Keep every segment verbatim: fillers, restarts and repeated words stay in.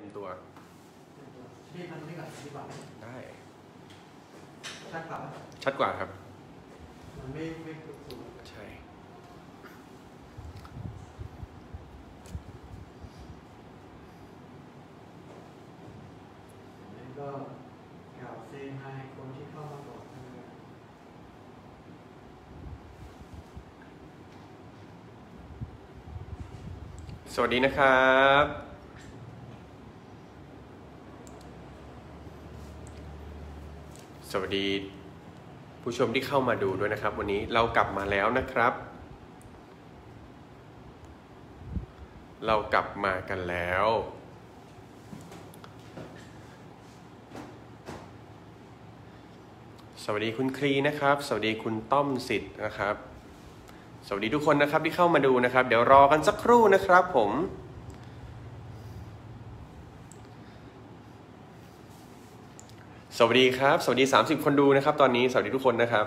ตัวที่พันนี้กับที่บัตรได้ชัดกว่าชัดกว่าครับมันไม่ไม่ถูกสูงใช่แล้วก็กล่าวเซนให้คนที่เข้ามาก่อนสวัสดีนะครับสวัสดีผู้ชมที่เข้ามาดูด้วยนะครับวันนี้เรากลับมาแล้วนะครับเรากลับมากันแล้วสวัสดีคุณคลีนะครับสวัสดีคุณต้อมสิทธิ์นะครับสวัสดีทุกคนนะครับที่เข้ามาดูนะครับเดี๋ยวรอกันสักครู่นะครับผมสวัสดีครับสวัสดีสามสิบคนดูนะครับตอนนี้สวัสดีทุกคนนะครับ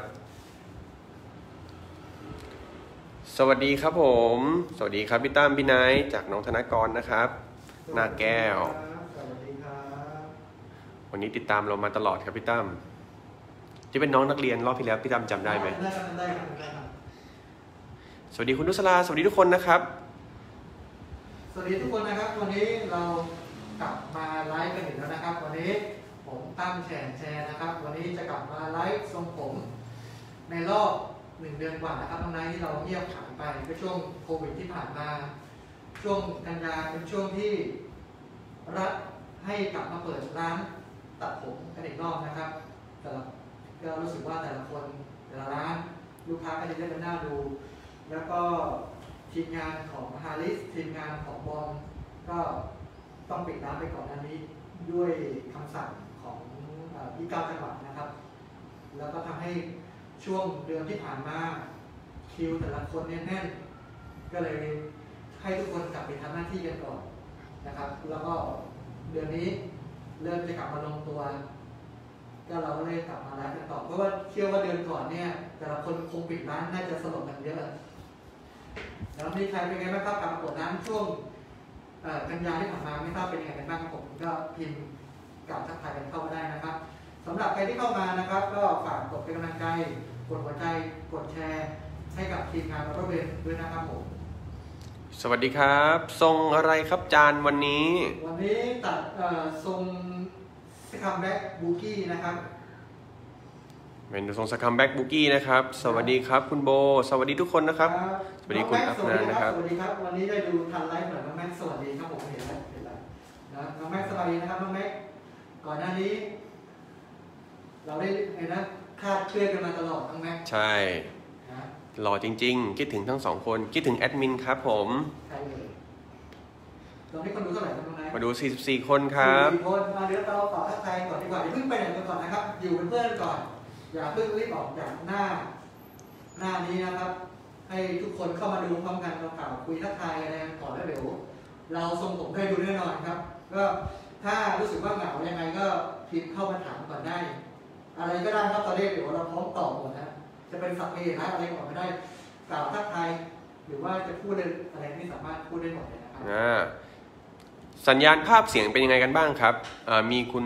สวัสดีครับผมสวัสดีครับพี่ตั้มพี่ไนท์จากน้องธนกรนะครับนาแก้วสวัสดีครับวันนี้ติดตามเรามาตลอดครับพี่ตั้มที่เป็นน้องนักเรียนรอบที่แล้วพี่ตั้มจำได้ไหมได้ครับได้ครับได้ครับสวัสดีคุณนุสลาสวัสดีทุกคนนะครับสวัสดีทุกคนนะครับวันนี้เรากลับมาไลฟ์กันอีกแล้วนะครับวันนี้ผมตั้มแชร์แชร์นะครับวันนี้จะกลับมาไลฟ์ทรงผมในรอบหนึ่งเดือนกว่านะครับน้องไนท์ที่เราเงียบหายไปในช่วงโควิดที่ผ่านมาช่วงกันยาเป็นช่วงที่รัฐให้กลับมาเปิดร้านตัดผมกันอีกรอบนะครับแต่ก็รู้สึกว่าแต่ละคนแต่ละร้านลูกค้าก็จะได้เป็นหน้าดูแล้วก็ทีมงานของฮาริสทีมงานของบอลก็ต้องปิดร้านไปก่อนหน้านี้ด้วยคำสั่งของที่เก้าจังหวัดนะครับแล้วก็ทำให้ช่วงเดือนที่ผ่านมาคิวแต่ละคนเนี่ยแน่นก็เลยให้ทุกคนกลับไปทำหน้าที่กันก่อนนะครับแล้วก็เดือนนี้เริ่มจะกลับมาลงตัวก็เราก็เลยกลับมาไลฟ์กันต่อเพราะว่าเชื่อว่าเดือนก่อนเนี่ยแต่ละคนคงปิดร้านน่าจะสลบกันเยอะแล้วมีใครเป็นไงบ้างครับกับกดน้ำช่วงกันยาที่ผ่านมาไม่ทราบเป็นยังไงกันบ้างครับผมก็พิมพ์กล่าวทักทายกันเข้ามาได้นะครับสำหรับใครที่เข้ามานะครับก็ฝากกดเป็นกำลังใจกดหัวใจกดแชร์ให้กับทีมงานรัฐเวรด้วยนะครับผมสวัสดีครับทรงอะไรครับจานวันนี้วันนี้ตัดทรงสคัมแบ็กบูกี้นะครับเป็นทรงสคัมแบ็กบูกี้นะครับสวัสดีครับคุณโบสวัสดีทุกคนนะครับสวัสดีคุณอัพนานะครับสวัสดีครับวันนี้ได้ดูทันไลฟ์หน่อยน้องแม็กสวัสดีครับผมเห็นแล้วเห็นแล้วนะน้องแม็กสวัสดีนะครับน้องแม็กก่อนหน้านี้เราได้เห็นนะคาดเคลื่อนกันมาตลอดน้องแม็กใช่หล่อจริงๆคิดถึงทั้งสองคนคิดถึงแอดมินครับผมใช่เลยตอนนี้คนดูเท่าไหร่ครับน้องแม็กมาดูสี่สิบสี่คนครับสี่คนมาเดี๋ยวเราต่อทักทายก่อนดีกว่าอย่าเพิ่งไปไหนกันก่อนนะครับอยู่เป็นเพื่อนก่อนอย่าเพิ่งรีบออกจากหน้าหน้านี้นะครับให้ทุกคนเข้ามาดูพร้อมกันเรากล่าวคุยทักทายอะไรก่อนแล้วเดี๋ยวเราส่งผมให้ดูแน่นอนครับก็ถ้ารู้สึกว่าเหงายังไงก็พิมพ์เข้ามาถามก่อนได้อะไรก็ได้ครับตอนนี้เดี๋ยวเราพร้อมตอบหมดนะจะเป็นสัพเพเหระอะไรก่อนไม่ได้กล่าวทักทายหรือว่าจะพูดอะไรที่สามารถพูดได้หมดเลยนะครับสัญญาณภาพเสียงเป็นยังไงกันบ้างครับมีคุณ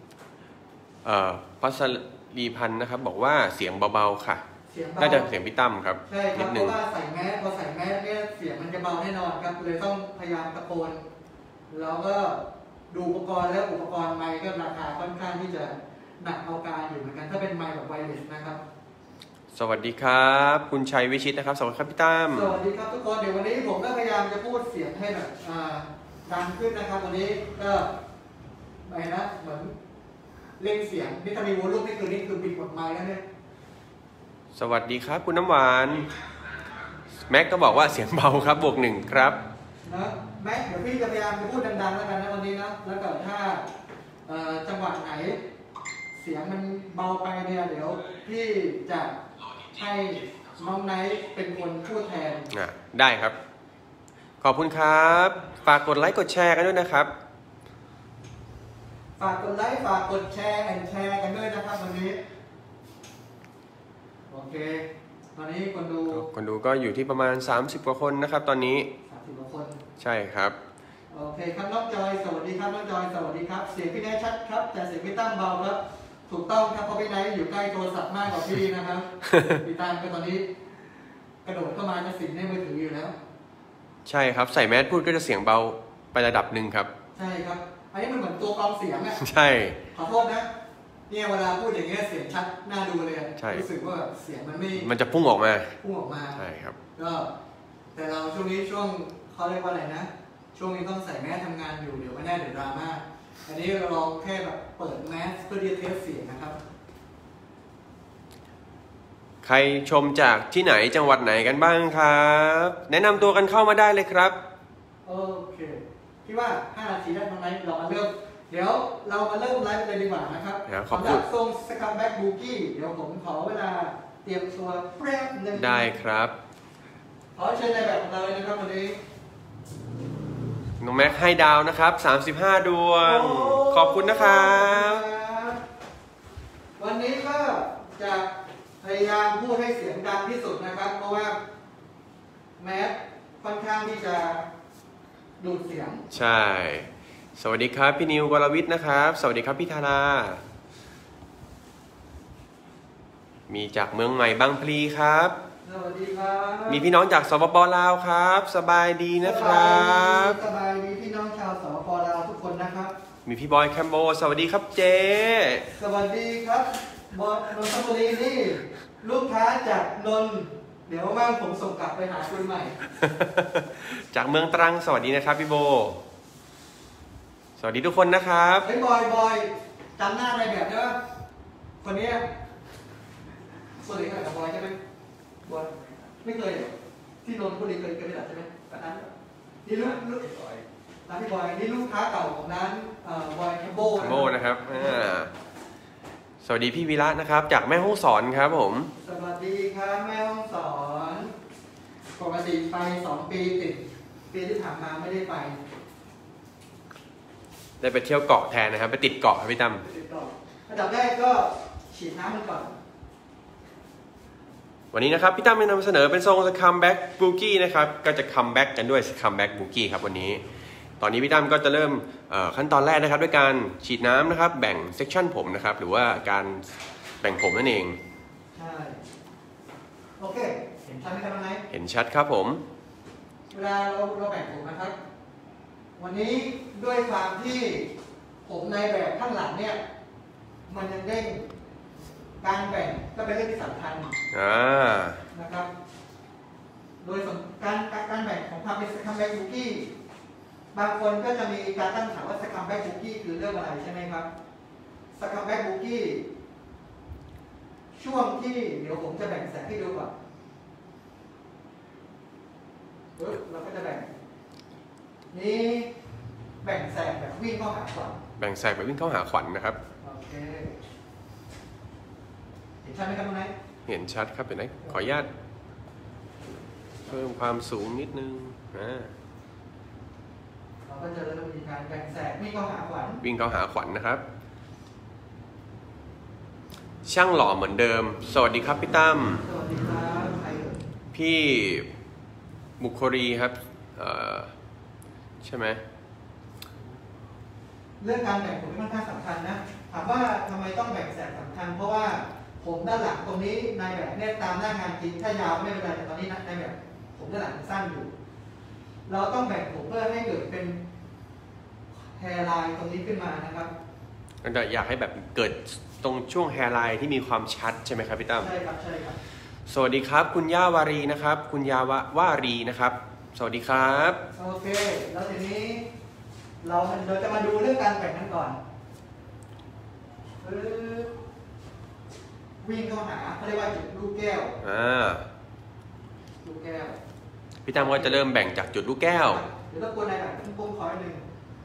พัชรีพันธ์นะครับบอกว่าเสียงเบาๆค่ะน่าจะเสียงพี่ตั้มครับใช่ครับเพราะว่าใส่แมสพอใส่แมสเนี่ยเสียงมันจะเบาแน่นอนครับเลยต้องพยายามตะโกนแล้วก็ดูอุปกรณ์แล้วอุปกรณ์ไมค์ก็ราคาค่อนข้างที่จะหนักเอาการอยู่เหมือนกันถ้าเป็นไมค์แบบไวเลสนะครับสวัสดีครับคุณชัยวิชิตนะครับสวัสดีครับพี่ตั้มสวัสดีครับทุกคนเดี๋ยววันนี้ผมก็พยายามจะพูดเสียงให้แบบดังขึ้นนะครับวันนี้ก็ไปนะเหมือนเล่นเสียงนี่ถ้ามีวอลลุ่มนี่คือนี่คือปิดหมดไมค์แล้วเนี่ยสวัสดีครับคุณน้ำหวานแม็กก็บอกว่าเสียงเบาครับบวกหนึ่งครับนะแม็กเดี๋ยวพี่จะพยายามจะพูดดังๆแล้วกันนะวันนี้นะแล้วก็ถ้าจังหวะไหนเสียงมันเบาไปเนี่ยเดี๋ยวพี่จะให้น้องไนท์เป็นคนพูดแทนอ่ะได้ครับขอบคุณครับฝากกดไลค์กดแชร์กันด้วยนะครับฝากกดไลค์ฝากกดแชร์แอนแชร์กันด้วยนะครับวันนี้โอเคตอนนี้คนดูคนดูก็อยู่ที่ประมาณสามสิบกว่าคนนะครับตอนนี้สามสิบกว่าคนใช่ครับโอเคครับน้องจอยสวัสดีครับน้องจอยสวัสดีครับเสียงพี่นายชัดครับแต่เสียงพี่ตั้มเบาครับถูกต้องครับเพราะพี่นายอยู่ใกล้โทรศัพท์มากกว่าพี่นะครับ พี่ตั้มก็ตอนนี้กระโดดเข้ามาจะสิงในมือถืออยู่แล้วใช่ครับใส่แมสพูดก็จะเสียงเบาไประดับหนึ่งครับใช่ครับอันนี้มันเหมือนตัวกรองเสียงอ่ะใช่ขอโทษนะเนี่ยเวลาพูดอย่างเงี้ยเสียงชัดน่าดูเลยรู้สึกว่าเสียงมันไม่มันจะพุ่งออกมาพุ่งออกมาใช่ครับก็แต่เราช่วงนี้ช่วงเขาเรียกว่าอะไรนะช่วงนี้ต้องใส่แมสทำงานอยู่เดี๋ยวไม่แน่เดี๋ยวดราม่าอันนี้เราลองแค่แบบเปิดแมสเพื่อที่จะเทสเสียงนะครับใครชมจากที่ไหนจังหวัดไหนกันบ้างครับแนะนำตัวกันเข้ามาได้เลยครับโอเคพี่ว่าห้านาทีได้ตรงไหนเรามาเริ่มเดี๋ยวเรามาเริ่มไลฟ์เลยดีกว่านะครับสำหรับทรงสคัมแบ็กบูกี้เดี๋ยวผมขอเวลาเตรียมตัวแป๊บนึงได้ครับขอเชิญในแบบของเราเลยนะครับวันนี้น้องแม็กให้ดาวนะครับสามสิบห้าดวงขอบคุณนะครับวันนี้ก็จะพยายามพูดให้เสียงดังที่สุดนะครับเพราะว่าแมสค่อนข้างที่จะดูดเสียงใช่สวัสดีครับพี่นิวกรวิทย์นะครับสวัสดีครับพี่ธารามีจากเมืองใหม่บางพลีครับสวัสดีครับมีพี่น้องจากสปป.ลาวครับสบายดีนะครับสบายดีพี่น้องชาวสปป.ลาวทุกคนนะครับมีพี่บอยแคมโบสวัสดีครับเจสวัสดีครับบอยนนทบุรีนี่ลูกค้าจากนนเดี๋ยวว่างผมส่งกลับไปหาคุณใหม่จากเมืองตรังสวัสดีนะครับพี่โบสวัสดีทุกคนนะครับเฮ้ยบอยบอยจำหน้าในแบบได้ป่ะคนนี้สวัสดีกับบอยใช่ไหมบอยไม่เคยที่นนทบุรีเคยเคยไปหลับใช่ไหมตอนนั้นนี่ลูกลูกร้านพี่บอยนี่ลูกค้าเก่าของร้านบอยแคมโบแคมโบนะครับสวัสดีพี่วีระนะครับจากแม่ฮ่องสอนครับผมสวัสดีครับแม่ฮ่องสอนปกติไปสองปีติดปีที่ผ่านมาไม่ได้ไปได้ไปเที่ยวเกาะแทนนะครับไปติดเกาะครับพี่ตั้มติดเกาะอันดับแรกก็ฉีดน้ำมันก่อนวันนี้นะครับพี่ตั้มนำเสนอเป็นทรงสคัมแบ็กบูกี้นะครับก็จะคัมแบ็กกันด้วยสคัมแบ็กบูกี้ครับวันนี้ตอนนี้พี่ตั้มก็จะเริ่มขั้นตอนแรกนะครับด้วยการฉีดน้ำนะครับแบ่งเซกชันผมนะครับหรือว่าการแบ่งผมนั่นเองใช่โอเคเห็นชัดไหมครับน้องไนท์เห็นชัดครับผมเวลาเราเราแบ่งผมนะครับวันนี้ด้วยความที่ผมในแบบข้างหลังเนี่ยมันยังเด้งการแบ่งก็เป็นเรื่องที่สำคัญนะครับโดยการการแบ่งของความเป็นสคัมแบ็กบูกี้บางคนก็จะมีการตั้งถามว่าสคัมแบ็กบูกี้คือเรื่องอะไรใช่ไหมครับสคัมแบ็กบูกี้ช่วงที่เดี๋ยวผมจะแบ่งแสงให้ดูก่อนเราก็จะแบ่งนี่แบ่งแสงแบบวิ่งเข้าหาขวัญแบ่งแสงแบบวิ่งเข้าหาขวัญนะครับโอเคเห็นชัดไหมครับตรงไหนเห็นชัดครับเห็นไหมขออนุญาตเพิ่มความสูงนิดนึงนะเราก็จะเริ่มมีการแบ่งแสงวิ่งเข้าหาขวัญวิ่งเข้าหาขวัญนะครับช่างหล่อเหมือนเดิมสวัสดีครับพี่ตั้มสวัสดีครับใครเอ่ยพี่บุครีครับใช่ไหมเรื่องการแบ่งผมค่อนข้างสำคัญนะถามว่าทำไมต้องแบ่งแสงสำคัญเพราะว่าผมด้านหลังตรงนี้ในแบบเนี่ยตามหน้างานจริงถ้ายาวไม่เป็นไรแต่ตอนนี้ในแบบผมด้านหลังสั้นอยู่เราต้องแบ่งผมเพื่อให้เกิดเป็นแฮร์ไลน์ตรงนี้ขึ้นมานะครับก็อยากให้แบบเกิดตรงช่วงแฮร์ไลน์ที่มีความชัดใช่ไหมครับพี่ตั้มใช่ครับใช่ครับสวัสดีครับคุณย่าวารีนะครับคุณยาววารีนะครับสวัสดีครับโอเคแล้วทีนี้เราเราจะมาดูเรื่องการแบ่งกันก่อนวิ่งเข้าหาเขาเรียกว่าจุดลูกแก้วอ่าลูกแก้วพี่ตั้มก็จะเริ่มแบ่งจากจุดลูกแก้วเดี๋ยวต้องกดอะไรแบบพุ่งๆคอยหนึ่ง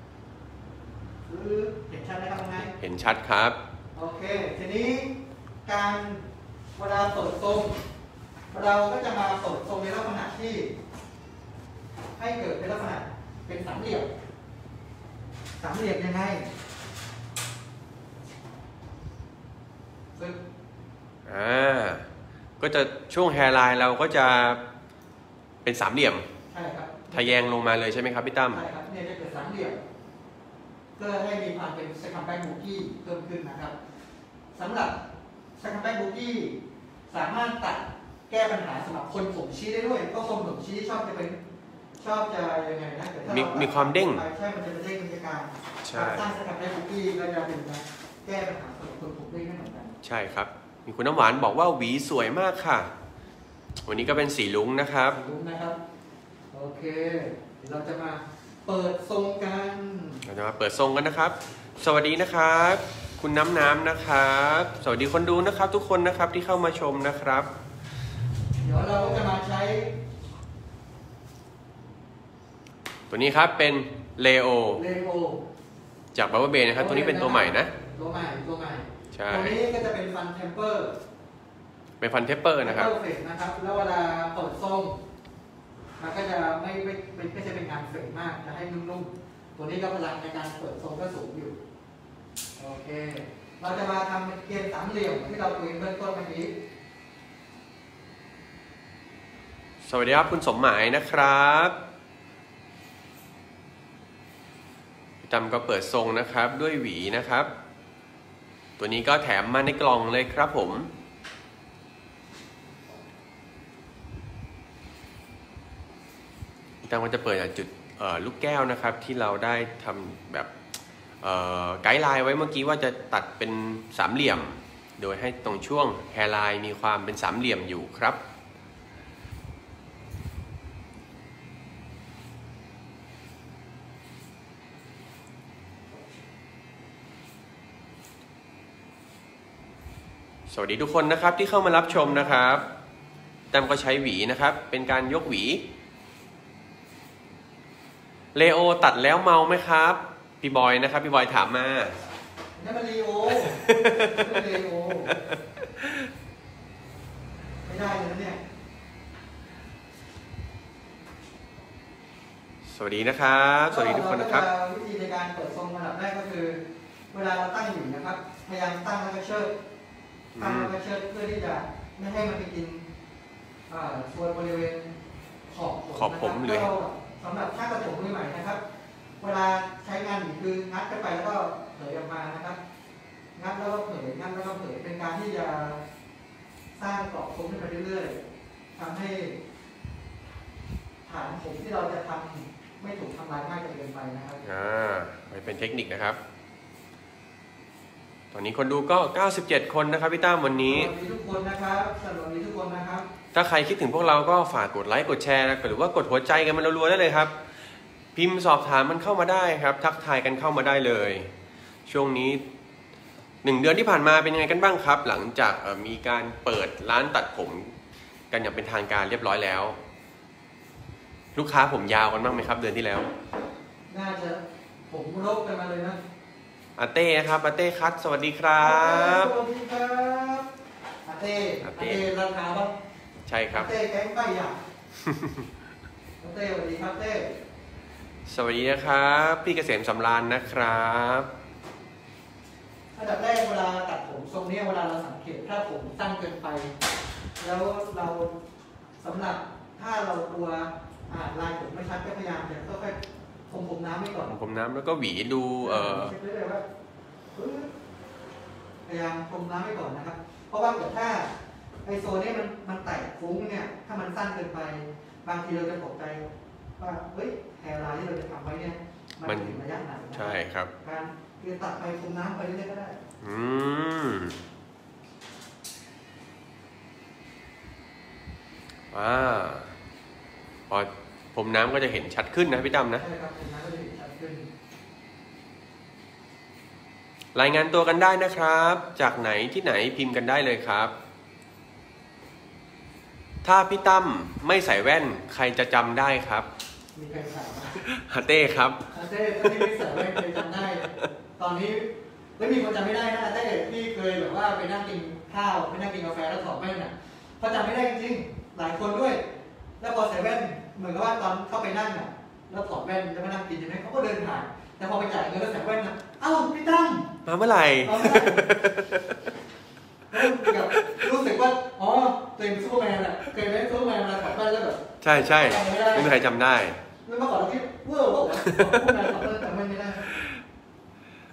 เห็นชัดไหมครับตรงไหนเห็นชัดครับโอเคทีนี้การเวลาเปิดทรงเราก็จะมาเปิดทรงในลักษณะที่ให้เกิดเป็นลักษณะเป็นสามเหลี่ยมสามเหลี่ยมยังไงอ่าก็จะช่วงแฮร์ไลน์เราก็จะเป็นสามเหลี่ยมใช่ครับทะแยงลงมาเลยใช่ไหมครับพี่ตั้มใช่ครับเนี่ยจะเกิดสามเหลี่ยมเพื่อให้มีความเป็นสคัมแบ็กบุกี้เพิ่มขึ้นนะครับสำหรับสคัมแบ็กบุกี้สามารถตัดแก้ปัญหาสำหรับคนผมชี้ได้ด้วยก็คนผมชี้ชอบจะเป็นชอบจะยังไงนะมีมีความเด้งใช่มันจะเด้งเป็นการสร้างสคัมแบ็กบุกี้ก็จะเป็นการแก้ปัญหาสำหรับคนผมเด้งได้เหมือนกันใช่ครับมีคุณน้ำหวานบอกว่าหวีสวยมากค่ะวันนี้ก็เป็นสีลุ้งนะครับสีลุ้งนะครับโอเคเราจะมาเปิดทรงกันเราจะมาเปิดทรงกันนะครับสวัสดีนะครับคุณน้ำน้ำนะครับสวัสดีคนดูนะครับทุกคนนะครับที่เข้ามาชมนะครับเดี๋ยวเราจะมาใช้ตัวนี้ครับเป็นเลโอเลโอจากบับเบิ้ลเบย์นะครับตัวนี้เป็นตัวใหม่นะตัวใหม่ตัวใหม่ใช่ตัวนี้ก็จะเป็นฟันเทมเปอร์เป็นฟันเทปเปอร์นะครับเฟกนะครับแล้วเวลาเปิดทรงมันก็จะไม่ไม่ไม่ใช่เป็นการเฟกมากจะให้นุ่มๆตัวนี้ก็พลังในการเปิดทรงก็สูงอยู่โอเคเราจะมาทำเกณฑ์สามเหลี่ยมที่เราคุยเบื้องต้นเมื่อกี้สวัสดีครับคุณสมหมายนะครับจำก็เปิดทรงนะครับด้วยหวีนะครับตัวนี้ก็แถมมาในกล่องเลยครับผมจำก็จะเปิดจากจุดลูกแก้วนะครับที่เราได้ทำแบบไกด์ไลน์ไว้เมื่อกี้ว่าจะตัดเป็นสามเหลี่ยมโดยให้ตรงช่วงแฮร์ไลน์มีความเป็นสามเหลี่ยมอยู่ครับสวัสดีทุกคนนะครับที่เข้ามารับชมนะครับแต้มก็ใช้หวีนะครับเป็นการยกหวีเลโอตัดแล้วเมาไหมครับพี่บอยนะครับพี่บอยถามมานั่นมันลีโอไม่เลโอไม่ได้เลยเนี่ยสวัสดีนะครับสวัสดีทุกคนนะครับวิธีในการเปิดทรงระดับแรกก็คือเวลาเราตั้งอยู่นะครับพยายามตั้งแล้วก็เชิดตั้งแล้วก็เชิดเพื่อที่จะไม่ให้มันไปกินส่วนบริเวณขอบขอบผมหรือสำหรับช่างกระผมมือใหม่นะครับเวลาใช้งานอยู่คืองัดเข้าไปแล้วก็เผยออกมานะครับงัดแล้วก็เผยงัดแล้วก็เผยเป็นการที่จะสร้างกรอบทรงขึ้นไปเรื่อยๆทำให้ฐานผมที่เราจะทำไม่ถูกทำลายมากจนเกินไปนะครับอ่าเป็นเทคนิคนะครับตอนนี้คนดูก็เก้าสิบเจ็ดคนนะครับพี่ตั้มวันนี้สวัสดีทุกคนนะครับสวัสดีทุกคนนะครับถ้าใครคิดถึงพวกเราก็ฝากกดไลค์กดแชร์หรือว่ากดหัวใจกันมันรัวๆได้เลยครับพิมพ์สอบถามมันเข้ามาได้ครับทักทายกันเข้ามาได้เลยช่วงนี้หนึ่งเดือนที่ผ่านมาเป็นยังไงกันบ้างครับหลังจากมีการเปิดร้านตัดผมกันอย่างเป็นทางการเรียบร้อยแล้วลูกค้าผมยาวกันบ้างไหมครับเดือนที่แล้วน่าจะผมรบกันมาเลยนะอาเต้นะครับอาเต้คัทสวัสดีครับสวัสดีครับอาเต้อาเต้ราคาป่ะใช่ครับอาเต้แก๊งป้ายยาอาเต้สวัสดีครับเต้สวัสดีนะครับพี่เกษมสำราญนะครับอันดับแรกเวลาตัดผมทรงนี้เวลาเราสังเกตถ้าผมตั้งเกินไปแล้วเราสำหรับถ้าเราตัวอ่านลายผมไม่ชัดก็พยายามจะค่อยๆผมผมน้ำไว้ก่อนผมน้ำแล้วก็หวีดูเออพยายามผมน้ำไว้ก่อนนะครับเพราะว่าเกิดถ้าไอโซนนี้มันมันแตกฟุ้งเนี่ยถ้ามันสั้นเกินไปบางทีเราจะตกใจว่าเฮ้ยแฮร์ไลน์ที่เราจะทำไว้เนี่ยมันถึงระยะไหนใช่ครับการคือตัดไปผมน้ำไปเรื่อยๆก็ได้อืมว้าพอผมน้ำก็จะเห็นชัดขึ้นนะพี่ตั้มนะใช่ครับผมน้ำก็จะเห็นชัดขึ้นรายงานตัวกันได้นะครับจากไหนที่ไหนพิมพ์กันได้เลยครับถ้าพี่ตั้มไม่ใส่แว่นใครจะจำได้ครับมีใครถามฮาเต้ครับฮาเต้ตอนที่ไม่ใส่แว่นเคยจำได้ตอนนี้ไม่มีคนจำไม่ได้นะถ้าเกิดพี่เคยแบบว่าไปนั่งกินข้าวไปนั่งกินกาแฟแล้วถอดแว่นน่ะเขาจำไม่ได้จริงๆหลายคนด้วยแล้วพอใส่แว่นเหมือนกับว่าตอนเข้าไปนั่งน่ะแล้วถอดแว่นจะมานั่งกินใช่ไหมเขาก็เดินผ่านแต่พอไปจ่ายเงินแล้วใส่แว่นน่ะเอ้าพี่ตั้มมาเมื่อไหร่รู้สึกว่าอ๋อตัวเองซูเปอร์แมนอ่ะเคยไหมซูเปอร์แมนมาถอดแว่นแล้วแบบใช่ใช่ไม่มีใครจำได้แล้วเมื่อก่อนเราคิดเวอร์ว่าซูเปอร์แมนถอดแว่นแต่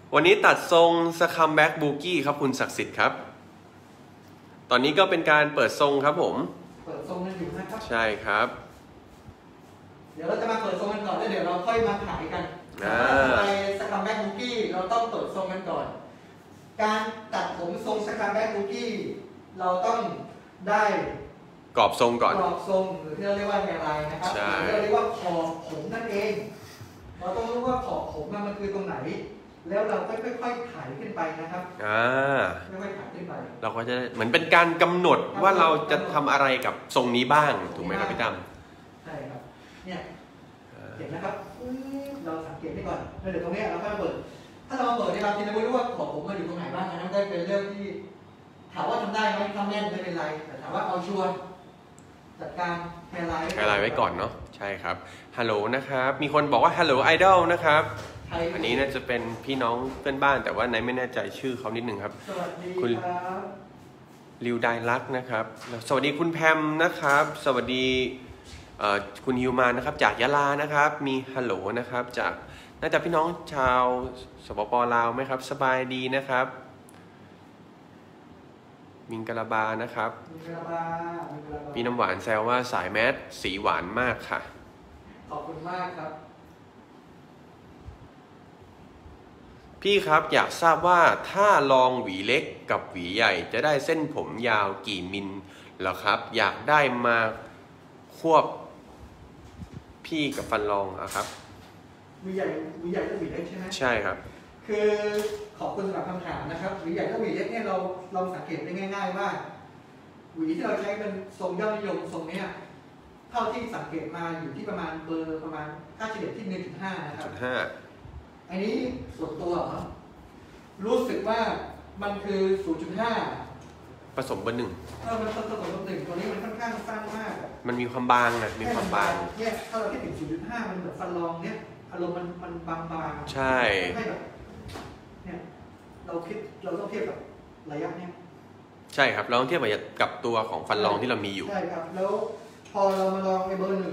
วันนี้ตัดทรงสคัมแบ็กบูกี้ครับคุณศักดิ์สิทธิ์ครับตอนนี้ก็เป็นการเปิดทรงครับผมเปิดทรงกันอยู่นะครับใช่ครับเดี๋ยวเราจะมาเปิดทรงกันก่อนแล้วเดี๋ยวเราค่อยมาขายกันไปสคัมแบ็กบูกี้เราต้องเปิดทรงกันก่อนการตัดผมทรงสคัมแบ็กบูกี้เราต้องได้กรอบทรงก่อนกรอบทรงหรือที่เราเรียกว่าแฮร์ไลน์นะครับหรือที่เราเรียกว่าขอบผมนั่นเองเราต้องรู้ว่าขอบผมมันคือตรงไหนแล้วเราค่อยๆถ่ายขึ้นไปนะครับอ่าค่อยๆถ่ายขึ้นไปเราก็จะเหมือนเป็นการกำหนดว่าเราจะทำอะไรกับทรงนี้บ้างถูกไหมครับพี่ตั้มใช่ครับเนี่ยเห็นนะครับเราสังเกตได้ก่อนแล้วเดี๋ยวตรงนี้เราค่อยเปิดถ้าเราเปิดเนี่ยเราจะไม่รู้ว่าขอบผมมันอยู่ตรงไหนบ้างนะได้เป็นเรื่องที่ถามว่าทำได้ไหมทำแน่นไม่เป็นไรแต่ถามว่าเอาชัวร์จัดการแฮร์ไลน์แฮร์ไลน์ไว้ก่อนเนาะใช่ครับฮัลโหลนะครับมีคนบอกว่าฮัลโหลไอดอลนะครับอันนี้น่าจะเป็นพี่น้องเพื่อนบ้านแต่ว่าไหนไม่แน่ใจชื่อเขานิดนึงครับสวัสดีครับลิวไดลักนะครับสวัสดีคุณแพมนะครับสวัสดีคุณฮิวมานนะครับจากยะลานะครับมีฮัลโหลนะครับจากน่าจะพี่น้องชาวสปป.ลาวไหมครับสบายดีนะครับมิงกะลาบานะครับพี่น้ำหวานแซวว่าสายแมสสีหวานมากค่ะขอบคุณมากครับพี่ครับอยากทราบว่าถ้าลองหวีเล็กกับหวีใหญ่จะได้เส้นผมยาวกี่มิลเหรอครับอยากได้มาควบพี่กับฟันรองอะครับหวีใหญ่หวีใหญ่และหวีเล็กใช่ไหมใช่ครับคือขอบคุณสำหรับคำถามนะครับหวีใหญ่และหวีเล็กเนี่ยเราลองสังเกตได้ง่ายๆว่าหวีที่เราใช้เป็นทรงยอดนิยมทรงนี้เท่าที่สังเกตมาอยู่ที่ประมาณเบอร์ประมาณค่าเฉลี่ยที่ หนึ่งจุดห้า นะครับจุดห้าอันนี้ส่วนตัวเหรอรู้สึกว่ามันคือ ศูนย์จุดห้าผสมเบอร์หนึ่งเออมันผสมเบอร์หนึ่งตัวนี้มันค่อนข้างสั้นมากมันมีความบางนะมีความบางเนี่ยถ้าเราคิดถึง ศูนย์จุดห้า มันเหมือนฟันรองเนี่ยอารมณ์มันมันบางๆใช่ให้แบบเนี่ยเราคิดเราต้องเทียบกับระยะเนี่ยใช่ครับเราต้องเทียบกับตัวของฟันรองที่เรามีอยู่ใช่ครับแล้วพอเรามาลองในเบอร์หนึ่ง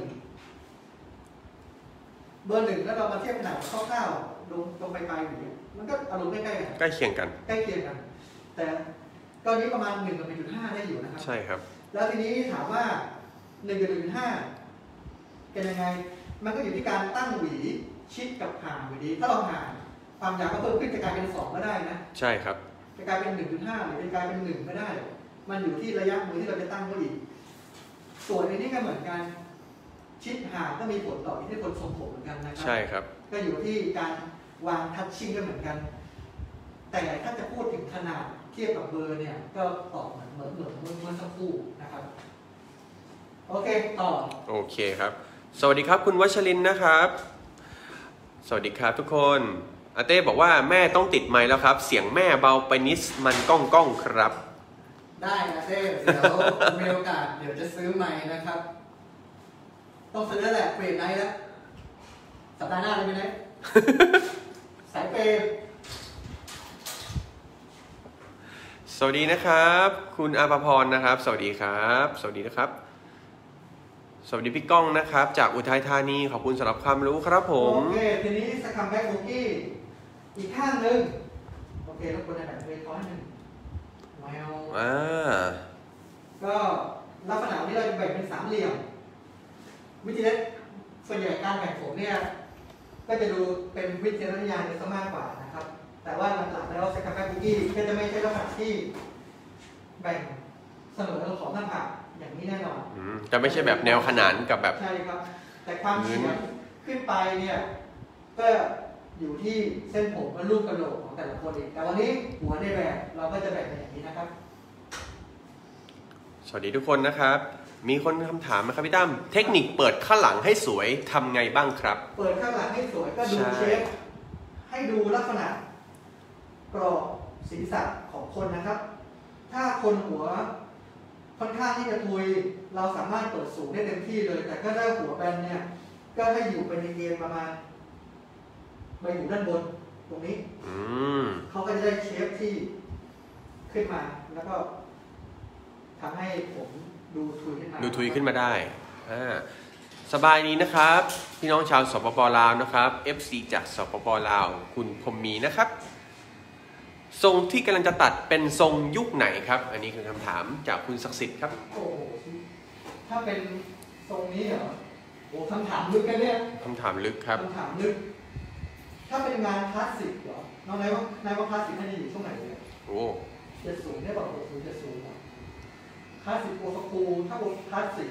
เบอร์หนึ่งแล้วเรามาเทียบขนาดคร่าวๆลงตรงไปลายอย่างนี้มันก็อารมณ์ใกล้ๆกันใกล้เคียงกันใกล้เคียงกันแต่ตอนนี้ประมาณหนึ่งกับหนึ่งจุดห้าได้อยู่นะครับใช่ครับแล้วทีนี้ถามว่าหนึ่งกับหนึ่งจุดห้าเป็นยังไงมันก็อยู่ที่การตั้งหวีชิดกับห่างหวีดีถ้าเราห่างความยาวก็เพิ่มขึ้นจะกลายเป็นสองก็ได้นะใช่ครับจะกลายเป็นหนึ่งจุดห้าหรือจะกลายเป็นหนึ่งก็ได้มันอยู่ที่ระยะมือที่เราจะตั้งก็อีกส่วนในนี้ก็เหมือนกันชิดห่างก็มีผลต่ออิทธิพลทรงผมเหมือนกันนะครับใช่ครับก็อยู่ที่การวางทัชชิ่งก็เหมือนกันแต่ถ้าจะพูดถึงขนาดเทียบกับเบอร์เนี่ยก็ตอบเหมือนเหมือนเหมือนเมื่อสักครู่นะครับโอเคต่อโอเคครับสวัสดีครับคุณวัชรินทร์นะครับสวัสดีครับทุกคนอาเต้บอกว่าแม่ต้องติดไมค์แล้วครับเสียงแม่เบาไปนิดมันก้องก้องครับได้อาเต้เดี๋ยวมีโอกาสเดี๋ยวจะซื้อไมค์นะครับต้องซื้อแล้วแหละเปลี่ยนไมค์แล้วสัปดาห์หน้าเลยไหมเนี่ยสายเปย์สวัสดีนะครับคุณอาภพรนะครับสวัสดีครับสวัสดีนะครับสวัสดีพี่ก้องนะครับจากอุทัยธานีขอบคุณสำหรับความรู้ครับผมโอเคทีนี้สคัมแบ็กบุกี้อีกข้างหนึ่งโอเคแล้วคนในแบบเวทร้อยหนึ่งแมวอ่าก็ลักษณะนี้เราจะแบ่งเป็นสามเหลี่ยมวิธีเล็กส่วนใหญ่การแบ่งผมเนี่ยก็จะดูเป็นวิจารณญาณจะมากกว่านะครับแต่ว่าหลักๆแล้วสคัมแบ็กบุกี้ก็จะไม่ใช่ลักษณะที่แบ่งเสมอของหน้าผากอย่างนี้แน่นอนจะไม่ใช่แบบแนวขนานกับแบบใช่ครับแต่ความเฉียงขึ้นไปเนี่ยก็อยู่ที่เส้นผมและรูปกระโหลกของแต่ละคนเองแต่วันนี้หัวในแบบเราก็จะแบ่งเป็นอย่างนี้นะครับสวัสดีทุกคนนะครับมีคนคำถามนะครับพี่ตั้มเทคนิคเปิดข้างหลังให้สวยทำไงบ้างครับเปิดข้างหลังให้สวยก็ดูเชฟให้ดูลักษณะกรอบศีรษะของคนนะครับถ้าคนหัวค่อนข้างที่จะทุยเราสามารถเปิดสูงได้เต็มที่เลยแต่ก็ได้หัวแบนเนี่ยก็ให้อยู่เป็นเกณฑ์ประมาณมาอยู่ด้านบนตรงนี้เขาก็จะได้เชฟที่ขึ้นมาแล้วก็ทำให้ผมดูทุยขึ้นมาดูทุยขึ้นมาได้อ่าสบายนี้นะครับ พี่น้องชาวสปป.ลาวนะครับ เอฟ ซี จากสปป.ลาวคุณพรมมีนะครับทรงที่กำลังจะตัดเป็นทรงยุคไหนครับอันนี้คือคำถามจากคุณศักดิ์สิทธิ์ครับโอ้ถ้าเป็นทรงนี้เหรอโอ้คำถามลึกกันเนี่ยคำถามลึกครับคำถามลึกถ้าเป็นงานคลาสสิกเหรอน้องนายว่านายว่าคลาสสิกน่าจะอยู่ช่วงไหนเนี่ยโอ้จะสูงได้บอกสูงจะสูงคลาสสิกโอสคูถ้าโอคลาสสิก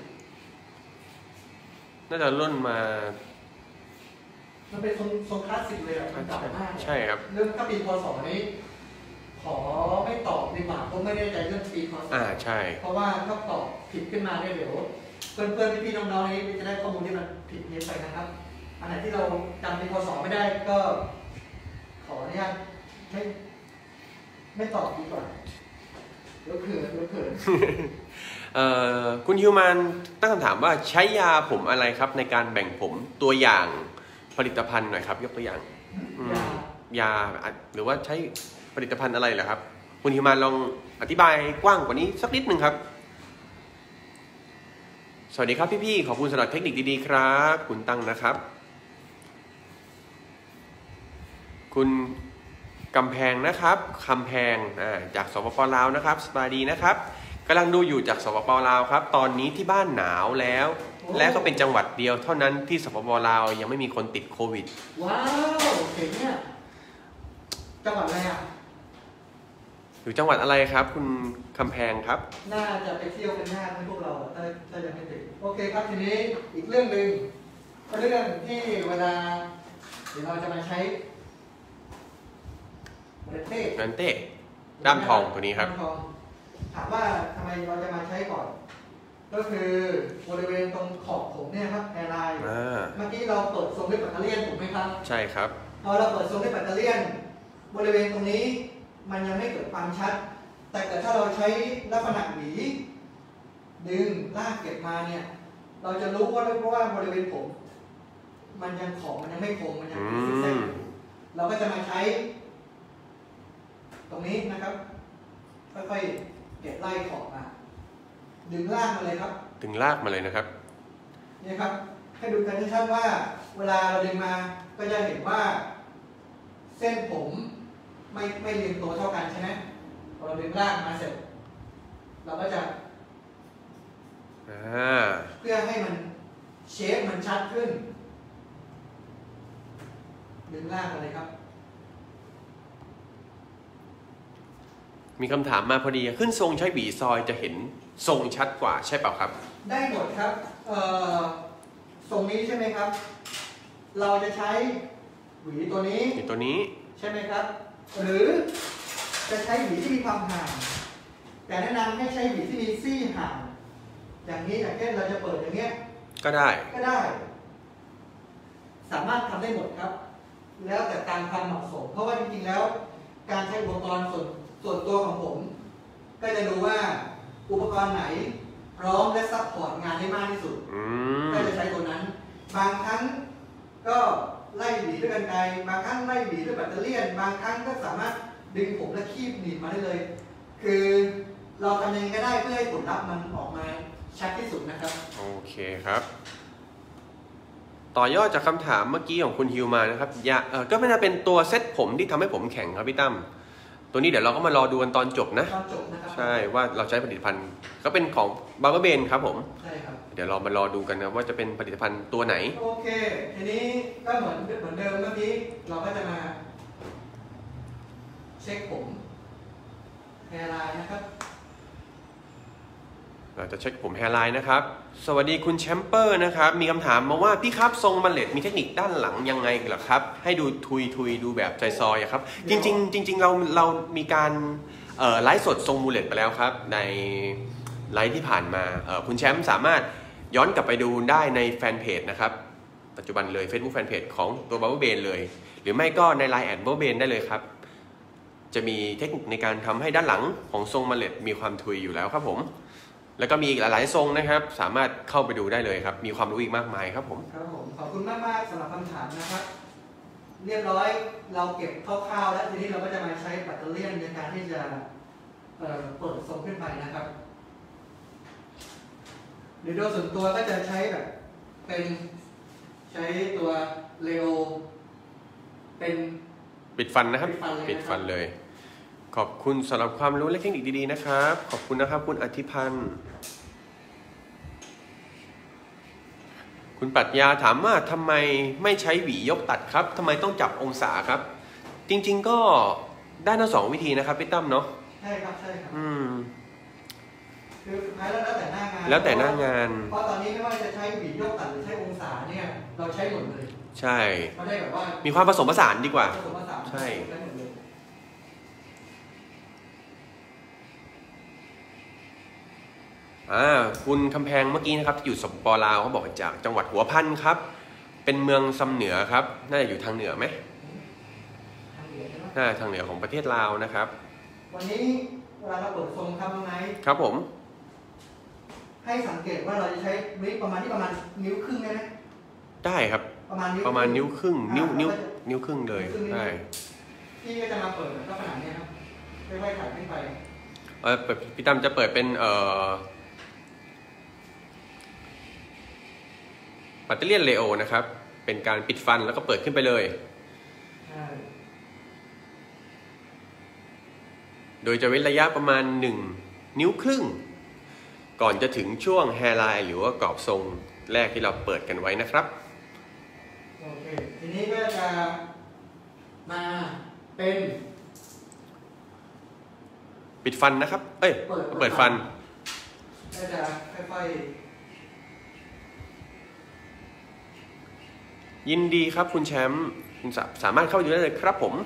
น่าจะล่นมามันเป็นทรงทรงคลาสสิกเลยอ่ะมันเก่ามากใช่ครับเรื่องถ้าปีพศนี้ขอไม่ตอบดีกว่าเพราะไม่แน่ใจเรื่องปีพศอ่าใช่เพราะว่าถ้าตอบผิดขึ้นมาเนี่ยเดี๋ยวเพื่อนๆพี่ๆน้องๆนี้จะได้ข้อมูลที่มันผิดเพี้ยนไปนะครับอันไหนที่เราจำปีพศไม่ได้ก็ขออนุญาตไม่ไม่ตอบดีกว่าเดี๋ยวเขินเดี๋ยวเขินคุณฮิวแมนตั้งคำถามว่าใช้ยาผมอะไรครับในการแบ่งผมตัวอย่างผลิตภัณฑ์หน่อยครับยกตัวอย่างยาหรือว่าใช้ผลิตภัณฑ์อะไรเหรอครับคุณฮิวแมนลองอธิบายกว้างกว่านี้สักนิดนึงครับสวัสดีครับพี่ๆขอบคุณสำหรับเทคนิคดีๆครับคุณตั้งนะครับคุณกำแพงนะครับคำแพงจากสปป.ลาวนะครับสบายดีนะครับกำลังดูอยู่จากสปป.ลาวครับตอนนี้ที่บ้านหนาวแล้วและก็เป็นจังหวัดเดียวเท่านั้นที่สปป.ลาวยังไม่มีคนติดโควิดว้าวเก่งเนี่ยจังหวัดอะไรอ่ะอยู่จังหวัดอะไรครับคุณคำแพงครับน่าจะไปเที่ยวกันยากไหมพวกเราถ้าถ้ายังไม่ติดโอเคครับทีนี้อีกเรื่องหนึ่งเรื่องที่เวลาเดี๋ยวเราจะมาใช้เรนเต้เรนเต้ด้ามทองตัวนี้ครับถามว่าทำไมเราจะมาใช้ก่อนก็คือบริเวณตรงขอบผมเนี่ยครับแอร์ไลน์เมื่อกี้เราเปิดทรงด้วยแบตเตอรี่ถูกไหมครับใช่ครับพอเราเปิดทรงด้วยแบตเตอรี่บริเวณตรงนี้มันยังไม่เกิดความชัดแต่เกิดถ้าเราใช้ลักษณะหวีดึงลากเก็บมาเนี่ยเราจะรู้ว่าเพราะว่าบริเวณผมมันยังขอบมันยังไม่คงมันยังซิกแซกเราก็จะมาใช้ตรงนี้นะครับค่อยๆเก็บไล่ขอบมาดึงลากมาเลยครับดึงลากมาเลยนะครับนี่ครับให้ดูกันชัดๆว่าเวลาเราดึงมาก็จะเห็นว่าเส้นผมไม่ไม่เรียงตัวเท่ากันใช่ไหมพอเราดึงลากมาเสร็จเราก็จะเพื่อให้มันเชฟมันชัดขึ้นดึงลากมาเลยครับมีคำถามมาพอดีขึ้นทรงใช้หวีซอยจะเห็นทรงชัดกว่าใช่เปล่าครับได้หมดครับทรงนี้ใช่ไหมครับเราจะใช้หวีตัวนี้หวีตัวนี้ใช่ไหมครับหรือจะใช้หวีที่มีความห่างแต่แนะนำให้ใช้หวีที่มีซี่ห่างอย่างนี้อย่างเช่นเราจะเปิดอย่างเงี้ยก็ได้ก็ได้สามารถทำได้หมดครับแล้วแต่การความเหมาะสมเพราะว่าจริงๆแล้วการใช้อุปกรณ์ส่วนส่วนตัวของผมก็จะดูว่าอุปกรณ์ไหนพร้อมและซัพพอร์ตงานได้มากที่สุดก็จะใช้ตัวนั้นบางครั้งก็ไล่หวีด้วยกรรไกรบางครั้งไล่หวีด้วยแบตเตอรี่บางครั้งก็สามารถดึงผมและคีบหนีบมาได้เลยคือเราทำยังไงก็ได้เพื่อให้ผลลัพธ์มันออกมาชัดที่สุดนะครับโอเคครับต่อยอดจากคำถามเมื่อกี้ของคุณฮิวมานะครับยาเออก็ไม่น่าเป็นตัวเซ็ตผมที่ทำให้ผมแข็งครับพี่ตั้มตัวนี้เดี๋ยวเราก็มารอดูกันตอนจบนะใช่ว่าเราใช้ผลิตภัณฑ์ก็เป็นของบาร์เบอร์เบนครับผมใช่ครับเดี๋ยวเรามารอดูกันนะว่าจะเป็นผลิตภัณฑ์ตัวไหนโอเคทีนี้ก็เหมือนเหมือนเดิมเมื่อกี้เราก็จะมาเช็คผมแฮร์ไลน์นะครับเราจะเช็คผมแฮร์ไลน์นะครับสวัสดีคุณแชมเปอร์นะครับมีคำถามมาว่าพี่ครับทรงบัลเลตมีเทคนิคด้านหลังยังไงเหรอครับให้ดูทุยทุยดูแบบใจซอยครับจริงๆจริงๆเราเรามีการไลฟ์สดทรงบัลเลตไปแล้วครับในไลฟ์ที่ผ่านมาคุณแชมป์สามารถย้อนกลับไปดูได้ในแฟนเพจนะครับปัจจุบันเลย Facebook Fanpage ของตัวบัลเบนเลยหรือไม่ก็ใน ไลน์ แอท บัลเบนได้เลยครับจะมีเทคนิคในการทำให้ด้านหลังของทรงบัลเลตมีความทุยอยู่แล้วครับผมแล้วก็มีอีกหลายๆทรงนะครับสามารถเข้าไปดูได้เลยครับมีความรู้อีกมากมายครับผมครับผมขอบคุณมากมากสำหรับคำถามนะครับเรียบร้อยเราเก็บคร่าวๆแล้วทีนี้เราก็จะมาใช้แบตเตอรี่ในการที่จะเปิดทรงขึ้นไปนะครับหรือโดยส่วนตัวก็จะใช้แบบเป็นใช้ตัวเลโอเป็นปิดฟันนะครับปิดฟันเลยขอบคุณสำหรับความรู้และเทคนิคดีๆนะครับขอบคุณนะครับคุณอธิพันธ์คุณปรัชญาถามว่าทำไมไม่ใช้หวียกตัดครับทำไมต้องจับองศาครับจริงๆก็ได้ทั้งสองวิธีนะครับพี่ตั้มเนาะใช่ครับใช่ครับอืมคือสุดท้ายแล้วแล้วแต่หน้างานแล้วแต่หน้างานเพราะตอนนี้ไม่ว่าจะใช้หวียกตัดหรือใช้องศาเนี่ยเราใช้หมดเลยใช่เขาได้แบบว่ามีความผสมผสานดีกว่าผสมผสานใช่อ่าคุณคำแพงเมื่อกี้นะครับอยู่สปปลาวเขาบอกจากจังหวัดหัวพันครับเป็นเมืองซำเหนือครับน่าจะอยู่ทางเหนือไหมน่าทางเหนือของประเทศลาวนะครับวันนี้เวลาเราเปิดทรงครับน้องไนท์ครับผมให้สังเกตว่าเราจะใช้วิประมาณที่ประมาณนิ้วครึ่งได้ไหมได้ครับประมาณนิ้วประมาณนิ้วครึ่งนิ้วนิ้วนิ้วครึ่งเลยได้พี่ก็จะมาเปิดก็ขนาดนี้ครับค่อยๆถ่ายขึ้นไปเออพี่ตั้มจะเปิดเป็นเอ่อปัตเตอร์เลียนเลโอนะครับเป็นการปิดฟันแล้วก็เปิดขึ้นไปเลยโดยจะเว้นระยะประมาณหนึ่งนิ้วครึ่งก่อนจะถึงช่วงแฮร์ไลน์หรือว่ากรอบทรงแรกที่เราเปิดกันไว้นะครับโอเคทีนี้ก็จะมาเป็นปิดฟันนะครับเอ้ยเปิดเปิดฟันก็จะค่อยๆยินดีครับคุณแชมป์คุณสามารถเข้าไปดูได้เลยครับผม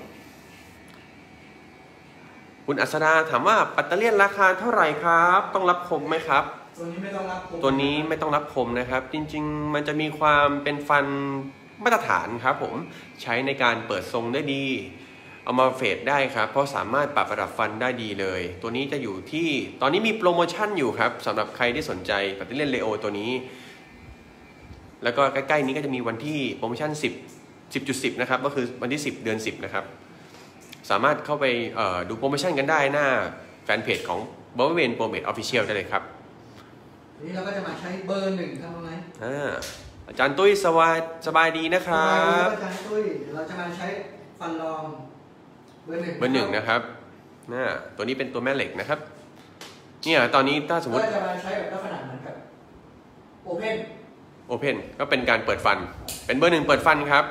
คุณอัศดาถามว่าปัตเตอร์เลียนราคาเท่าไหร่ครับต้องรับคมไหมครับตัวนี้ไม่ต้องรับคมตัวนี้ไม่ต้องรับคมนะครับจริงๆมันจะมีความเป็นฟันมาตรฐานครับผมใช้ในการเปิดทรงได้ดีเอามาเฟดได้ครับเพราะสามารถปรับระดับฟันได้ดีเลยตัวนี้จะอยู่ที่ตอนนี้มีโปรโมชั่นอยู่ครับสำหรับใครที่สนใจปัตเตอร์เลียนเลโอตัวนี้แล้วก็ใกล้ๆนี้ก็จะมีวันที่โปรโมชั่นสิบ สิบจุดสิบนะครับก็คือวันที่สิบเดือนสิบนะครับสามารถเข้าไปดูโปรโมชั่นกันได้หน้าแฟนเพจของ บริเวณ โปรเมท ออฟฟิเชียล ได้เลยครับทีนี้เราก็จะมาใช้เบอร์หนึ่งครับตรงไหนอ่าอาจารย์ตุ้ยสบายสบายดีนะครับอาจารย์ตุ้ยเราจะมาใช้ฟันรองเบอร์หนึ่งเบอร์หนึ่งนะครับน่าตัวนี้เป็นตัวแม่เหล็กนะครับเนี่ยตอนนี้ถ้าสมมติก็จะมาใช้แบบลักษณะเหมือนกับโอเพนโอเพนก็เป็นการเปิดฟันเป็นเบอร์หนึ่งเปิดฟันครับ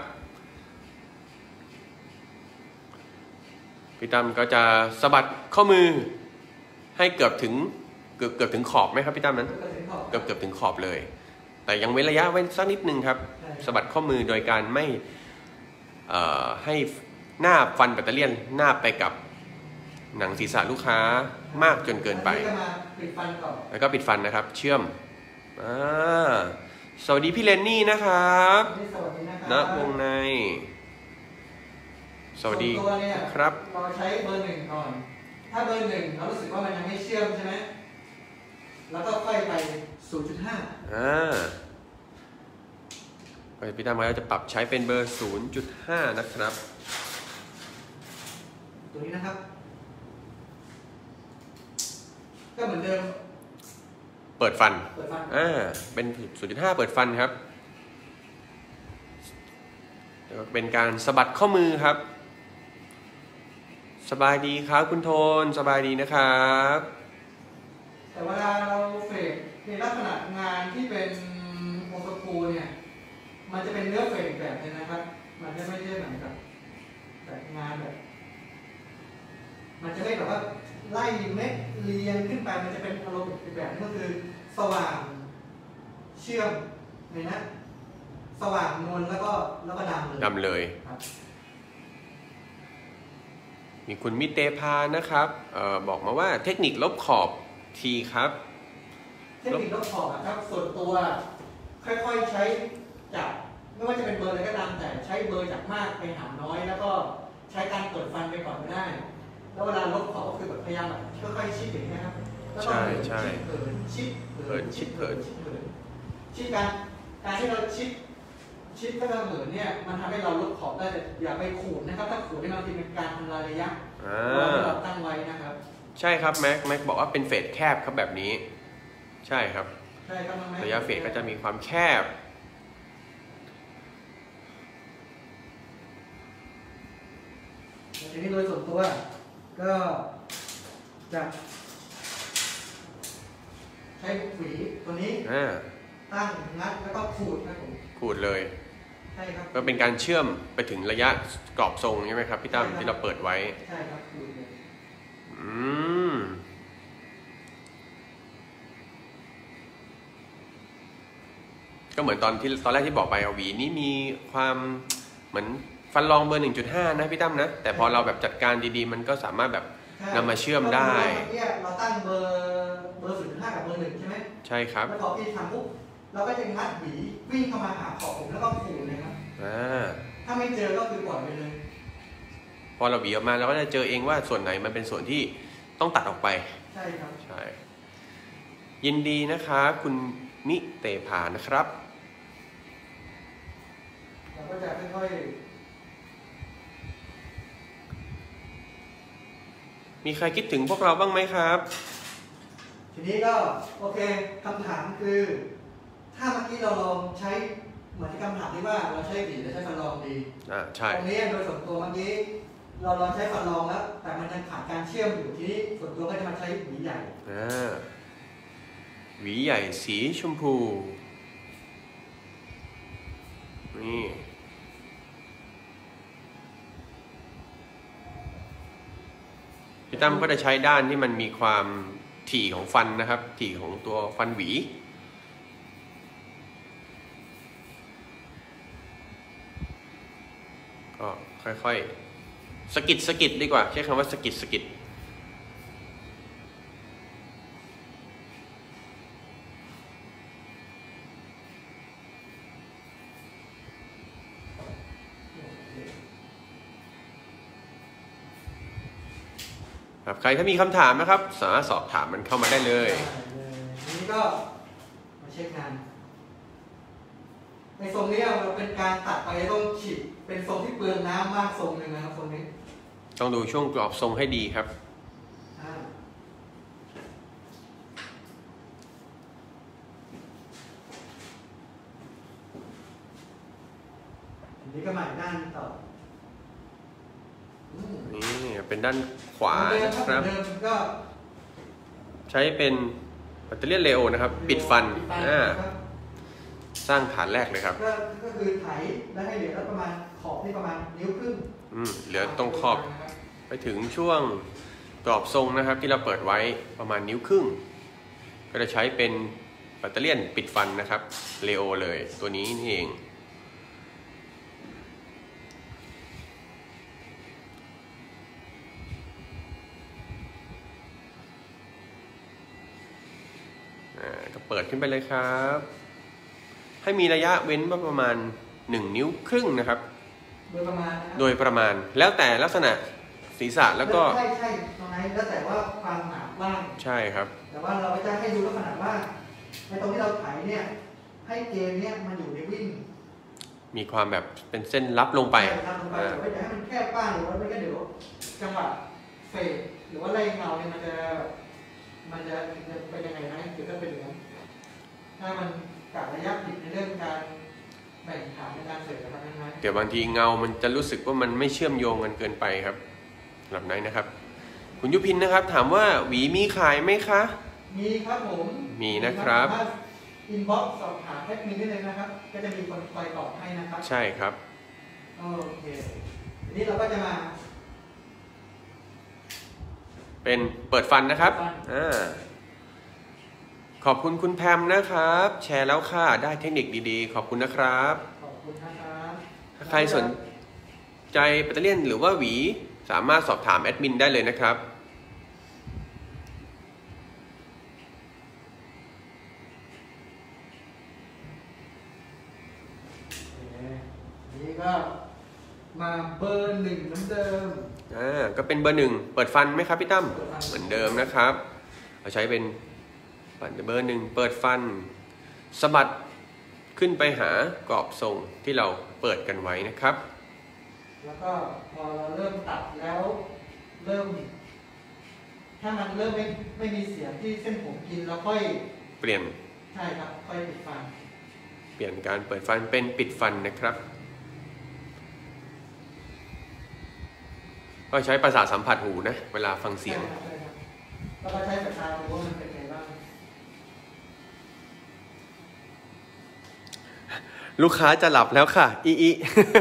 พี่ตั้มก็จะสะบัดข้อมือให้เกือบถึงเกือบเกือบถึงขอบไหมครับพี่ตั้มนั้นเกือบเกือบถึงขอบเลยแต่ยังเว้นระยะไว้สักนิดนึงครับสะบัดข้อมือโดยการไม่ให้หน้าฟันแบตเตอรี่หน้าไปกับหนังศีรษะลูกค้ามากจนเกินไปแล้วก็ปิดฟันนะครับเชื่อมสวัสดีพี่เลนนี่นะครับณวงในสวัสดีครับเราใช้เบอร์หนึ่งก่อนถ้าเบอร์หนึ่งเรารู้สึกว่ามันยังไม่เชื่อมใช่ไหมแล้วก็ค่อยไป ศูนย์จุดห้าอ่าพี่ตั้มก็จะปรับใช้เป็นเบอร์ ศูนย์จุดห้า นะครับตัวนี้นะครับก็เหมือนเดิมเปิดฟันเปิดฟันอ่าเป็น ศูนย์จุดห้า เปิดฟันครับแล้วก็เป็นการสะบัดข้อมือครับสบายดีครับคุณโทนสบายดีนะครับแต่เวลาเราเฟดในลักษณะงานที่เป็นโอโตคูเนี่ยมันจะเป็นเนื้อเฟดอีกแบบนึงนะครับมันจะไม่ใช่เหมือนกับแบบงานแบบมันจะไม่แบบว่าไล่เม็ดเรียงขึ้นไปมันจะเป็นอารมณ์อีกแบบนึงก็คือสว่างเชื่อมเลยนะสว่างนวลแล้วก็แล้วก็ดำเลยดำเลยมีคุณมิเตพานะครับเอ่อบอกมาว่าเทคนิคลบขอบทีครับเทคนิคลบขอบครับส่วนตัวค่อยๆใช้จากไม่ว่าจะเป็นเบอร์อะไรก็ตามแต่ใช้เบอร์จากมากไปหาน้อยแล้วก็ใช้การเปิดฟันไปก่อนก็ได้แล้วเวลาลบขอบก็คือแบบพยายามแบบค่อยๆชิดอย่างนี้ครับใช่ใช่เผินชิดเผินชิดเผินชิดเผินชิดการการที่เราชิดชิดก็จะเหมือนเนี่ยมันทำให้เราลบขอบได้แต่อย่าไปขูดนะครับถ้าขูดนี่บางทีเป็นการทำลายระยะที่เราตั้งไว้นะครับใช่ครับแม็กแม็กบอกว่าเป็นเฟสแคบครับแบบนี้ใช่ครับใช่ครับระยะเฟสก็จะมีความแคบทีนี้โดยส่วนตัวก็จะใช้หวีตัวนี้ตั้งงัดแล้วก็ขูดครับผมขูดเลยใช่ครับก็เป็นการเชื่อมไปถึงระยะกรอบทรงใช่ไหมครับพี่ตั้มที่เราเปิดไว้ใช่ครับขูดเลยอืมก็เหมือนตอนที่ตอนแรกที่บอกไปเอาหวีนี้มีความเหมือนฟันรองเบอร์ หนึ่งจุดห้า นะพี่ตั้มนะแต่พอเราแบบจัดการดีๆมันก็สามารถแบบนำมาเชื่อมได้เราตั้งเบอร์เบอร์ ศูนย์จุดห้า กับเบอร์หนึ่งใช่ไหมใช่ครับแล้วพอพี่ทำปุ๊บเราก็จะงัดหวีวิ่งเข้ามาหาขอบผมแล้วก็ขูดเลยครับถ้าไม่เจอก็คือปล่อยไปเลยพอเราหวีออกมาเราก็จะเจอเองว่าส่วนไหนมันเป็นส่วนที่ต้องตัดออกไปใช่ครับใช่ยินดีนะครับคุณมิเตภานะครับเราก็จะค่อยๆมีใครคิดถึงพวกเราบ้างไหมครับทีนี้ก็โอเคคำถามคือถ้าเมื่อกี้เราลองใช้เหมือนที่คำถามที่ว่าเราใช้หวีหรือใช้ฟันรองดีอ่าใช่ตรงนี้โดยส่วนตัวเมื่อกี้เราลองใช้ฟันรองแล้วแต่มันยังขาดการเชื่อมอยู่ทีนี้ส่วนตัวก็จะมาใช้หวีใหญ่อ่าหวีใหญ่สีชมพูนี่พี่ตั้มก็จะใช้ด้านที่มันมีความถี่ของฟันนะครับถี่ของตัวฟันหวีก็ค่อยๆสกิดสกิดดีกว่าใช้คำว่าสกิดสกิดใครถ้ามีคำถามนะครับสามารถสอบถามมันเข้ามาได้เลยทีนี้ก็มาเช็คงานในทรงนี้เราเป็นการตัดไปต้องฉีดเป็นทรงที่เปลืองน้ำมากทรงหนึ่งนะครับทรงนี้ต้องดูช่วงกรอบทรงให้ดีครับทีนี้ก็มาอีกด้านต่อนี่เป็นด้านขวานะครับใช้เป็นแบตเตอรี่เลโอนะครับปิดฟันสร้างฐานแรกเลยครับก็คือไถแล้วให้เหลือประมาณขอบที่ประมาณนิ้วครึ่งอืมเหลือตรงขอบไปถึงช่วงกรอบทรงนะครับที่เราเปิดไว้ประมาณนิ้วครึ่งก็จะใช้เป็นแบตเตอรี่ปิดฟันนะครับเลโอเลยตัวนี้นี่เองก็เปิดขึ้นไปเลยครับให้มีระยะเว้นประมาณหนึ่งนิ้วครึ่งนะครับโดยประมาณโดยประมาณแล้วแต่ลักษณะศีรษะแล้วก็ใช่ใช่ตรงนั้นแล้วแต่ว่าความหนาบ้างใช่ครับแต่ว่าเราจะให้ดูลักษณะว่าในตรงที่เราไถเนี่ยให้เกณฑ์เนี่ยมันอยู่ในวิ่งมีความแบบเป็นเส้นลับลงไปลับลงไปแต่ไม่อยากให้มันแคบบ้างหรือว่าไม่ก็เดี๋ยวจังหวะเฟดหรือว่าไล่เงาเนี่ยมันจะมันจะเป็นยังไงนะหรือก็เป็นอย่างนั้นถ้ามันกะระยะผิดในเรื่องการแบ่งฐานในการเสริมนะครับนั่นไหมเดี๋ยวบางทีเงามันจะรู้สึกว่ามันไม่เชื่อมโยงกันเกินไปครับหลับไหนนะครับคุณยุพินนะครับถามว่าหวีมีขายไหมคะมีครับผมมีนะครับอินบ็อกซ์สอบถามแอดมินได้เลยนะครับก็จะมีคนคอยตอบให้นะครับใช่ครับโอเคทีนี้เราก็จะมาเป็นเปิดฟันนะครับอ่าขอบคุณคุณแพมนะครับแชร์แล้วค่ะได้เทคนิคดีๆขอบคุณนะครับขอบคุณนะครับถ้าใครสนใจแบตเตอรี่หรือว่าหวีสามารถสอบถามแอดมินได้เลยนะครับนี่ก็มาเบอร์หนึ่งเหมือนเดิมอ่าก็เป็นเบอร์หนึ่งเปิดฟันไหมครับพี่ตั้มเหมือนเดิมนะครับเราใช้เป็นเบอร์หนึ่งเปิดฟันสะบัดขึ้นไปหากรอบทรงที่เราเปิดกันไว้นะครับแล้วก็พอเราเริ่มตัดแล้วเริ่มถ้ามันเริ่มไม่ไม่มีเสียงที่เส้นผมกินแล้วค่อยเปลี่ยนใช่ครับค่อยปิดฟันเปลี่ยนการเปิดฟันเป็นปิดฟันนะครับก็ใช้ประสาทสัมผัสหูนะเวลาฟังเสียงแล้วก็ใช้สายตาดูว่ามันเป็นไงบ้างลูกค้าจะหลับแล้วค่ะอีอี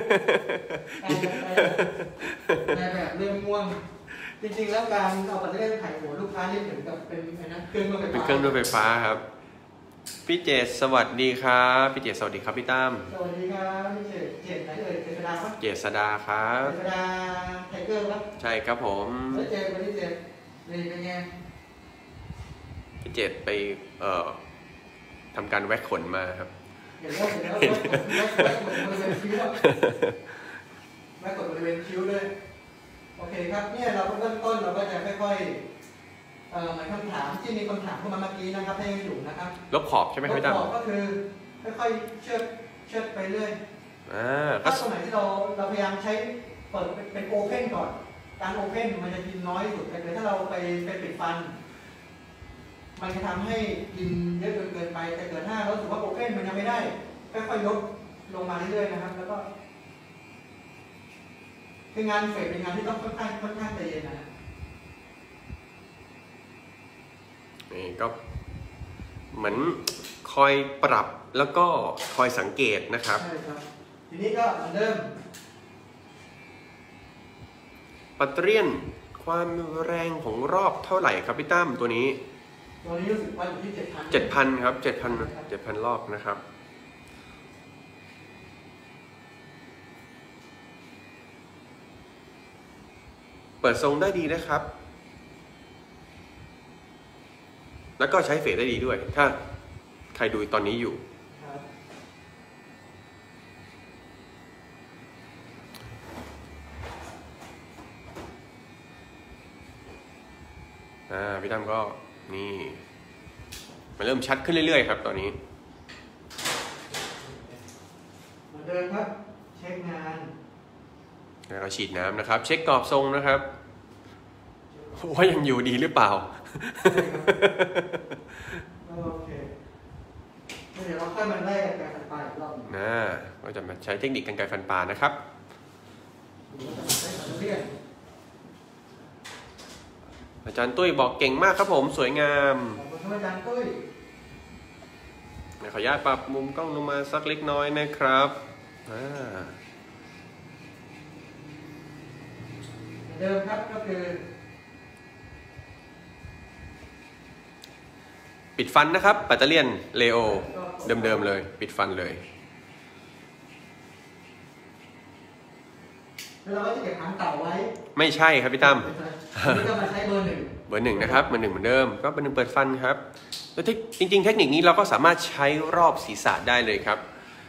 ในแบบเรื่องง่วงจริงๆแล้วการเอาปัตเตอร์เล่นไถ่หัวลูกค้านี่เหมือนกับเป็นไงนะเครื่องรถไฟฟ้าเป็นเครื่องรถไฟฟ้าครับพี่เจษสวัสดีครับพี่เจษสวัสดีครับพี่ตั้มสวัสดีครับพี่เจษเจษไหนเอ่ยเจษดาปะเจษดาครับเจษดาไทเกอร์ปะใช่ครับผมแล้วเจษวันนี้เจษนี่เป็นไงพี่เจษไปเอ่อทำการแว็กขนมาครับเห็นแล้วเห็นแล้วแว็กขนแว็กขนบริเวณคิ้วแว็กขนบริเวณคิ้วด้วยโอเคครับเนี่ยเราเริ่มต้นเราก็จะค่อยๆเอ่อหมายคำถามที่มีคำถามเข้ามาเมื่อกี้นะครับให้ยังอยู่นะครับลบขอบใช่ไหมครับพี่ตั้มลบขอบก็คือค่อยๆเชิดเชิดไปเรื่อยอ่าถ้าตรงไหนที่เราเราพยายามใช้เปิดเป็นโอเพนก่อนการโอเพนมันจะกินน้อยสุดแต่ถ้าเราไปไปปิดฟันมันจะทำให้กินเยอะเกินไปแต่เกิดถ้าเราถือว่าโอเพนมันยังไม่ได้ค่อยๆลดลงมาเรื่อยๆนะครับแล้วก็คืองานเฟดเป็นงานที่ต้องค่อนข้างค่อนข้างใจเย็นนะนี่ก็เหมือนคอยปรับแล้วก็คอยสังเกตนะครับใช่ครับทีนี้ก็เหมือนเดิมปัตเตอร์เลียนความแรงของรอบเท่าไหร่ครับพี่ตั้มตัวนี้ตัวนี้รู้สึกว่าอยู่ที่เจ็ดพันเจ็ดพันครับเจ็ดพันเจ็ดพันรอบนะครับเปิดทรงได้ดีนะครับแล้วก็ใช้เฟดได้ดีด้วยถ้าใครดูตอนนี้อยู่อ่าพี่ตั้มก็นี่มันเริ่มชัดขึ้นเรื่อยๆครับตอนนี้เหมือนเดิมครับเช็คงานแล้วก็ฉีดน้ำนะครับเช็คกรอบทรงนะครับว่ายังอยู่ดีหรือเปล่าโอเคเดี๋ยวเราค่อยมาไล่กันไกรฟันปลาอีกรอบนะก็จะมาใช้เทคนิคกันไกรฟันปลานะครับอาจารย์ตุ้ยบอกเก่งมากครับผมสวยงามขอบคุณอาจารย์ตุ้ยขออนุญาตปรับมุมกล้องลงมาสักเล็กน้อยนะครับอ่าเดิมครับก็คือปิดฟันนะครับปัตเตอร์เลียนเลโอเดิมๆเลยปิดฟันเลยแล้วเราก็จะเก็บหางเต่าไว้ไม่ใช่ครับพี่ตั้มนี่ก็มาใช้เบอร์หนึ่งเบอร์หนึ่งนะครับเบอร์หนึ่งเหมือนเดิมก็เบอร์หนึ่งเปิดฟันครับแล้วจริงๆเทคนิคนี้เราก็สามารถใช้รอบศีรษะได้เลยครับ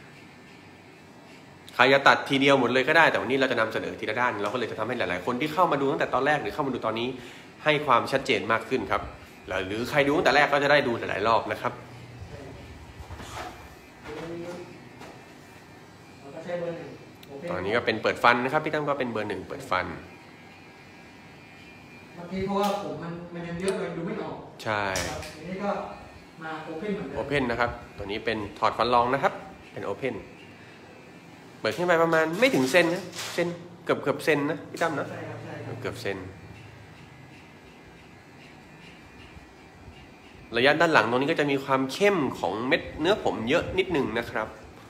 ใครจะตัดทีเดียวหมดเลยก็ได้แต่วันนี้เราจะนำเสนอทีละด้านเราก็เลยจะทำให้หลายๆคนที่เข้ามาดูตั้งแต่ตอนแรกหรือเข้ามาดูตอนนี้ให้ความชัดเจนมากขึ้นครับหรือใครดูตั้งแต่แรกก็จะได้ดูหลายๆรอบนะครับตอนนี้ก็เป็นเปิดฟันนะครับพี่ตั้มก็เป็นเบอร์หนึ่งเปิดฟันเมื่อกี้เพราะว่าผมมันมันยังเยอะเลยดูไม่ออกใช่ทีนี้ก็มาโอเพนเหมือนเดิมโอเพนนะครับตัวนี้เป็นถอดฟันรองนะครับเป็นโอเพนเปิดขึ้นไปประมาณไม่ถึงเซนนะเซนเกือบเกือบเซนนะพี่ตั้มนะเกือบเซนระยะด้านหลังตรงนี้ก็จะมีความเข้มของเม็ดเนื้อผมเยอะนิดหนึ่งนะครับ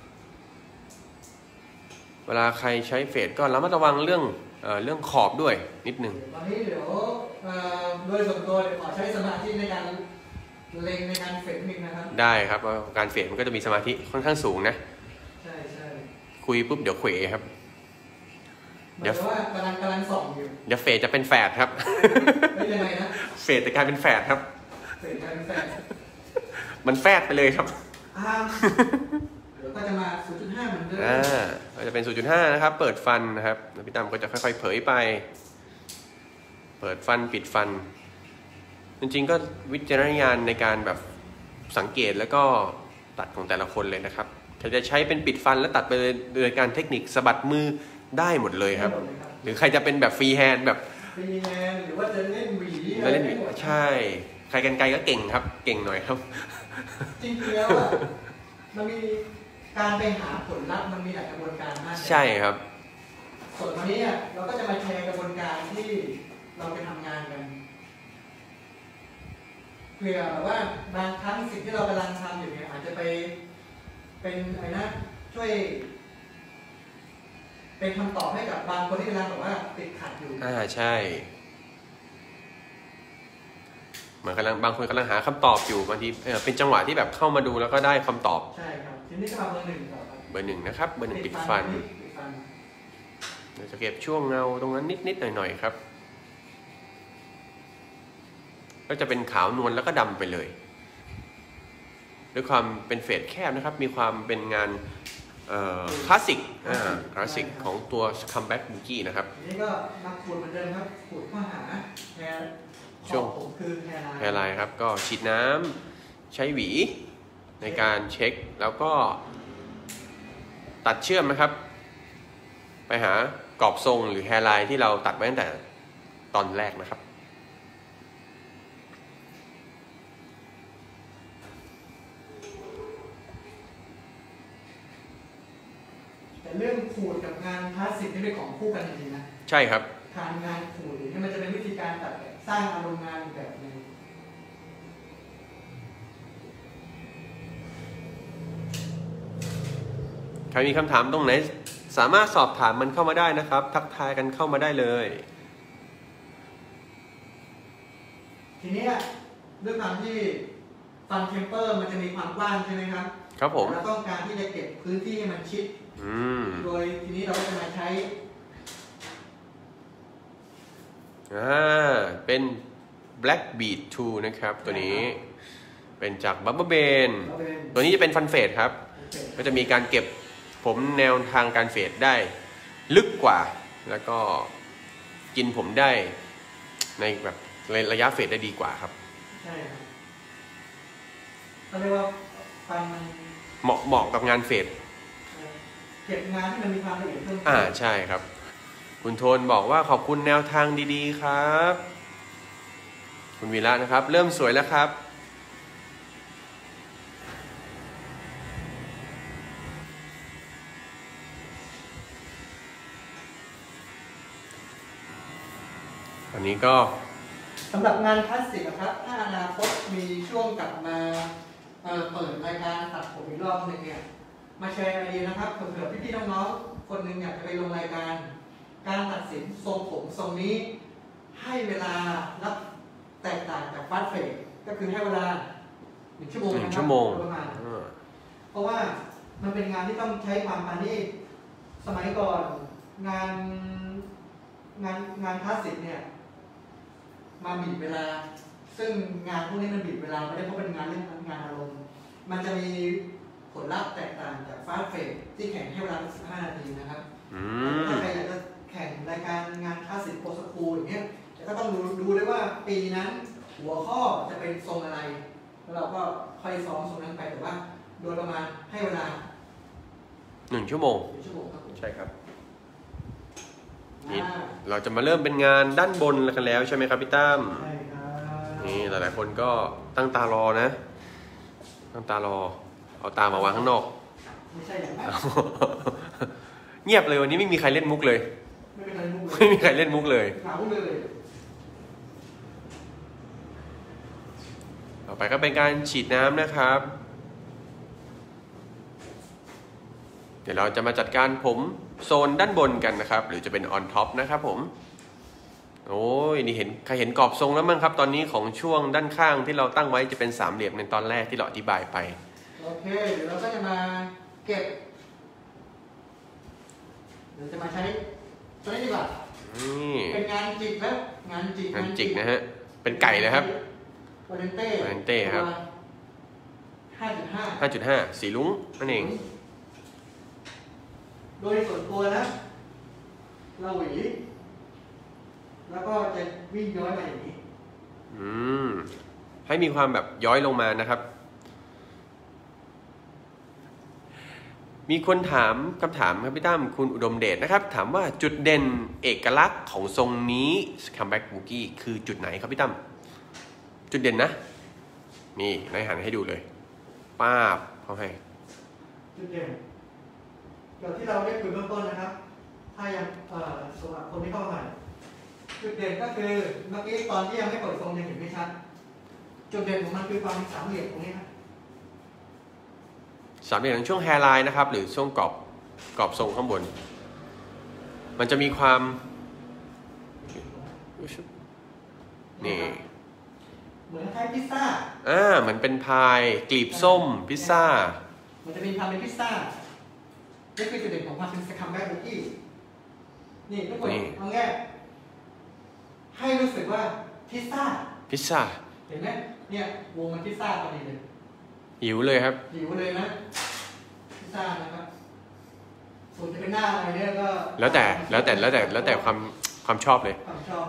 เวลาใครใช้เฟดก็ระมัดระวังเรื่องเอ่อเรื่องขอบด้วยนิดหนึ่งตอนนี้เดี๋ยวโดยส่วนตัวขอใช้สมาธิในการเล็งในการเฟดนิดนะครับได้ครับการเฟดมันก็จะมีสมาธิค่อนข้างสูงนะใช่ใช่คุยปุ๊บเดี๋ยวเขวครับเดี๋ยวว่ากำลังกำลังส่องอยู่เดี๋ยวเฟดจะเป็นแฝดครับไม่ยังไงนะเฟดจะกลายเป็นแฝดครับเฟดกลายเป็นแฝดมันแฝดไปเลยครับเดี๋ยวก็จะมา ศูนย์จุดห้า เหมือนเดิมอ่าก็จะเป็น ศูนย์จุดห้า นะครับเปิดฟันนะครับพี่ตั้มก็จะค่อยๆเผยไปเปิดฟันปิดฟันจริงๆก็วิจารณญาณในการแบบสังเกตแล้วก็ตัดของแต่ละคนเลยนะครับถ้าจะใช้เป็นปิดฟันแล้วตัดไปโดยการเทคนิคสะบัดมือได้หมดเลยครับหรือใครจะเป็นแบบฟรีแฮนด์แบบฟรีแฮนด์หรือว่าจะเล่นหวีจะเล่นหวีใช่ใครกันไกลก็เก่งครับเก่งหน่อยครับจริงๆแล้วอ่ะมันมีการไปหาผลลัพธ์มันมีหลายกระบวนการมากใช่ครับส่วนวันนี้เนี่ยเราก็จะมาแชร์กระบวนการที่เราจะทำงานกันเผื่อแบบว่าบางครั้งสิ่งที่เรากำลังทำอยู่เนี่ยอาจจะไปเป็นอะไรนะช่วยเป็นคำตอบให้กับบางคนที่กำลังแบบว่าติดขัดอยู่อ่าใช่เหมือนกำลังบางคนกำลังหาคำตอบอยู่บางทีเออเป็นจังหวะที่แบบเข้ามาดูแล้วก็ได้คำตอบใช่ครับทีนี้ก็มาเบอร์หนึ่งก่อนเบอร์หนึ่งนะครับเบอร์หนึ่งปิดฟันเราจะเก็บช่วงเงาตรงนั้นนิดๆหน่อยๆครับก็จะเป็นขาวนวลแล้วก็ดำไปเลยด้วยความเป็นเฟดแคบนะครับมีความเป็นงานคลาสสิกคลาสสิกของตัว Comeback Boogie นะครับนี่ก็นักขูดเหมือนเดิมครับขูดข้อหาแฮร์ช่วงคือแฮร์ไลน์แฮร์ไลน์ครับก็ฉีดน้ำใช้หวีในการเช็คแล้วก็ตัดเชื่อมนะครับไปหากรอบทรงหรือแฮร์ไลน์ที่เราตัดไว้ตั้งแต่ตอนแรกนะครับแต่เรื่องขูดกับงานคลาสสิกนี่เป็นของคู่กันจริงๆนะใช่ครับการงานขูดนี่มันจะเป็นวิธีการตัดแบบสร้างอารมณ์งานแบบนึงใครมีคำถามตรงไหนสามารถสอบถามมันเข้ามาได้นะครับทักทายกันเข้ามาได้เลยทีนี้ด้วยความที่ฟันเทมเปอร์มันจะมีความกว้างใช่ไหมครับครับผมเราต้องการที่จะเก็บพื้นที่ให้มันชิดโดยทีนี้เราก็จะมาใช้อ่าเป็น Black Bead Tool นะครับตัวนี้เป็นจาก Bubble Bane ตัวนี้จะเป็นฟันเฟดครับก็จะมีการเก็บผมแนวทางการเฟดได้ลึกกว่าแล้วก็กินผมได้ในแบบระยะเฟดได้ดีกว่าครับใช่ครับเขาเรียกว่าฟันมันเหมาะเหมาะกับงานเฟดเก็บงานที่มันมีความละเอียดเพิ่มอ่าใช่ครับคุณโทนบอกว่าขอบคุณแนวทางดีๆครับคุณวีระนะครับเริ่มสวยแล้วครับอันนี้ก็สำหรับงานคลาสสิกครับถ้าอนาคตมีช่วงกลับมาเปิดรายการตัดผมอีกรอบหนึ่งเนี่ยมาแชร์ไอเดียนะครับเผื่อพี่ๆน้องๆคนหนึ่งอยากจะไปลงรายการการตัดสินทรงผมทรงนี้ให้เวลารับแตกต่างจากฟาสเฟดก็คือให้เวลาหนึ่งชั่วโมงนะครับประมาณเพราะว่ามันเป็นงานที่ต้องใช้ความปานีตสมัยก่อนงานงานงานคลาสสิกเนี่ยมาบีบเวลาซึ่งงานพวกนี้มันบีบเวลาไม่ได้เพราะเป็นงานเรื่องงานอารมณ์มันจะมีผลลัพธ์แตกต่างจากฟาสเฟดที่แข่งให้เวลาสิบห้านาทีนะครับถ้าใครอยากจะแข่งรายการงานคลาสสิกโอสคูลอย่างเงี้ยก็ต้องดูดูด้วยว่าปีนั้นหัวข้อจะเป็นทรงอะไรแล้วเราก็ค่อยซ้อมทรงนั้นไปแต่ว่าโดยประมาณให้เวลาหนึ่งชั่วโมงหนึ่งชั่วโมงครับใช่ครับนี่เราจะมาเริ่มเป็นงานด้านบนกันแล้วใช่ไหมครับพี่ตั้มใช่ครับนี่หลายๆคนก็ตั้งตารอนะตั้งตารอเอาตามาวางข้างนอกไม่ใช่อย่างนั้นเงียบเลยวันนี้ไม่มีใครเล่นมุกเลยไม่มีใครเล่นมุกเลยไม่มีใครเล่นมุกเลยเหงาเลยต่อไปก็เป็นการฉีดน้ำนะครับเดี๋ยวเราจะมาจัดการผมโซนด้านบนกันนะครับหรือจะเป็นออนท็อปนะครับผมโอ้ยนี่เห็นใครเห็นกรอบทรงแล้วมั้งครับตอนนี้ของช่วงด้านข้างที่เราตั้งไว้จะเป็นสามเหลี่ยมในตอนแรกที่เราอธิบายไปโอเคเดี๋ยวเราก็จะมาเก็บเดี๋ยวจะมาใช้ตัวนี้ดีกว่าเป็นงานจิกแล้วงานจิกงานจิกนะฮะเป็นไก่เลยครับวาเลนเต้วาเลนเต้ครับห้าจุดห้าห้าจุดห้า สีลุ้งนั่นเองโดยส่วนตัวนะเราหวีแล้วก็จะวิ่งย้อยมาอย่างนี้อืมให้มีความแบบย้อยลงมานะครับมีคนถามคำถามครับพี่ตั้มคุณอุดมเดชนะครับถามว่าจุดเด่นเอกลักษณ์ของทรงนี้ Comeback Boogie คือจุดไหนครับพี่ตั้มจุดเด่นนะนี่นายหันให้ดูเลยป้าบเขาให้จุดเด่นเดี๋ยวที่เราได้คุยเบื้องต้นนะครับทถ้ายังเอ่อสำหรับคนที่เข้ามาใหม่จุดเด่นก็คือเมื่อกี้ตอนที่ยังไม่เปิดทรงยังเห็นไม่ชัดจุดเด่นของมันคือความสามเหลี่ยมตรงนี้นะสามเหลี่ยมในช่วงแฮร์ไลน์นะครับหรือช่วงกรอบกรอบทรงข้างบนมันจะมีความนี่เหมือนคล้ายพิซซ่าอ่าเหมือนเป็นพายกลีบส้มพิซซ่ามันจะมีความเป็นพิซซ่านี่คือจุดเด่นของความเป็นสคัมแบ็กบุกี้นี่ทุกคนเอาง่ายให้รู้สึกว่าพิซซ่าพิซซ่าเห็นไหมเนี่ยวงมันพิซซ่าพอดีเลยหิวเลยครับหิวเลยนะพิซซ่านะครับส่วนจะเป็นหน้าอะไรเนี่ยก็แล้วแต่แล้วแต่แล้วแต่แล้วแต่ความความชอบเลยความชอบ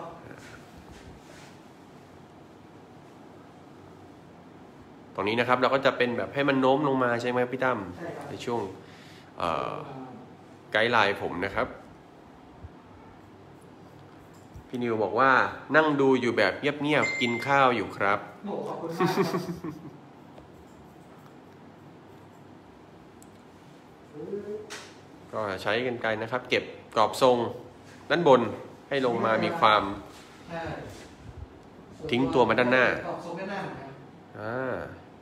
ตรงนี้นะครับเราก็จะเป็นแบบให้มันโน้มลงมาใช่ไหมพี่ตั้มในช่วงไกด์ไลน์ผมนะครับพี่นิวบอกว่านั่งดูอยู่แบบเงียบๆกินข้าวอยู่ครับโอ้ขอบคุณมากก็ใช้กันไกลนะครับเก็บกรอบทรงด้านบนให้ลงมามีความทิ้งตัวมาด้านหน้าอ่า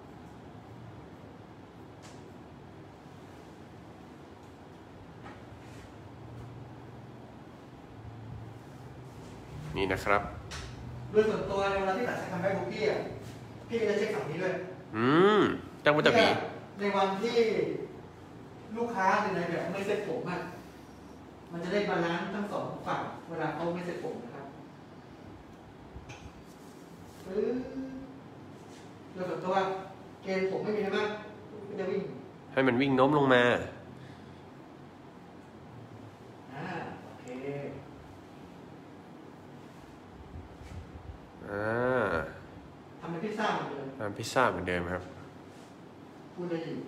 นี่นะครับโดยส่วนตัวในเวลาที่ตัดสคัมแบ็กบุกี้อ่ะพี่จะเช็คฝั่งนี้ด้วยอืมจังว่าจะมีในวันที่ลูกค้าในไหนแบบไม่เซ็ตผมอ่ะมันจะได้บาลานซ์ทั้งสองฝั่งเวลาเขาไม่เซ็ตผมนะครับโดยส่วนตัวเกณฑ์ผมไม่มีนะมากก็จะวิ่งให้มันวิ่งโน้มลงมาอ่าโอเคอ่าทำเป็นพิซซ่าเหมือนเดิมทำพิซซ่าเหมือนเดิมครับพูดได้อยู่